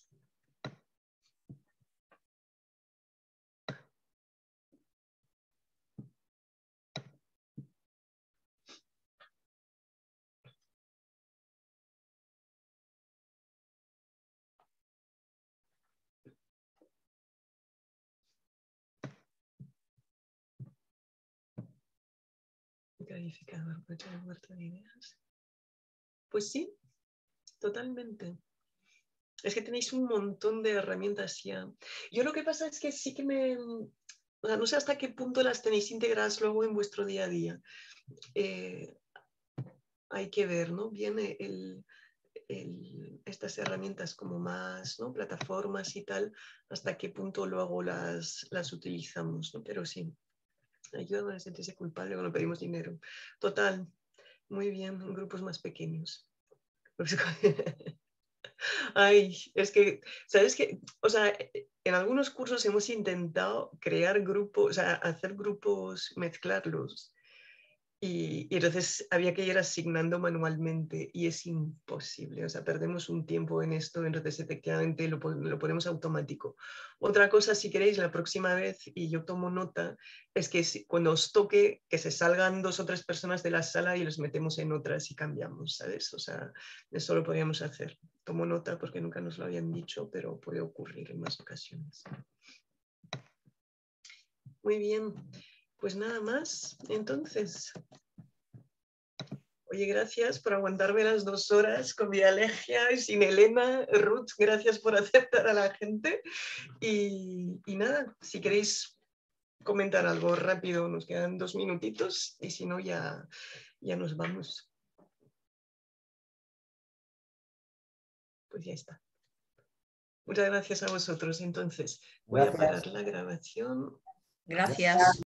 Calificador, huerta de ideas. Pues sí, totalmente. Es que tenéis un montón de herramientas ya. Yo lo que pasa es que sí que o sea, no sé hasta qué punto las tenéis integradas luego en vuestro día a día. Hay que ver, ¿no? Viene estas herramientas como más, ¿no? Plataformas y tal, hasta qué punto luego las utilizamos, ¿no? Pero sí. Ayúdame a sentirse culpable cuando pedimos dinero. Total, muy bien, en grupos más pequeños. Ay, es que, ¿sabes qué? O sea, en algunos cursos hemos intentado crear grupos, o sea, hacer grupos, mezclarlos. Y entonces había que ir asignando manualmente y es imposible, o sea, perdemos un tiempo en esto, entonces efectivamente lo ponemos automático. Otra cosa, si queréis, la próxima vez, y yo tomo nota, es que cuando os toque que se salgan 2 o 3 personas de la sala y los metemos en otras y cambiamos, ¿sabes? O sea, eso lo podríamos hacer. Tomo nota porque nunca nos lo habían dicho, pero puede ocurrir en más ocasiones. Muy bien. Pues nada más, entonces, Oye, gracias por aguantarme las 2 horas con mi alergia y sin Elena. Ruth, gracias por aceptar a la gente. Y nada, si queréis comentar algo rápido, nos quedan 2 minutitos y si no, ya nos vamos. Pues ya está. Muchas gracias a vosotros. Entonces, voy a parar la grabación. Gracias.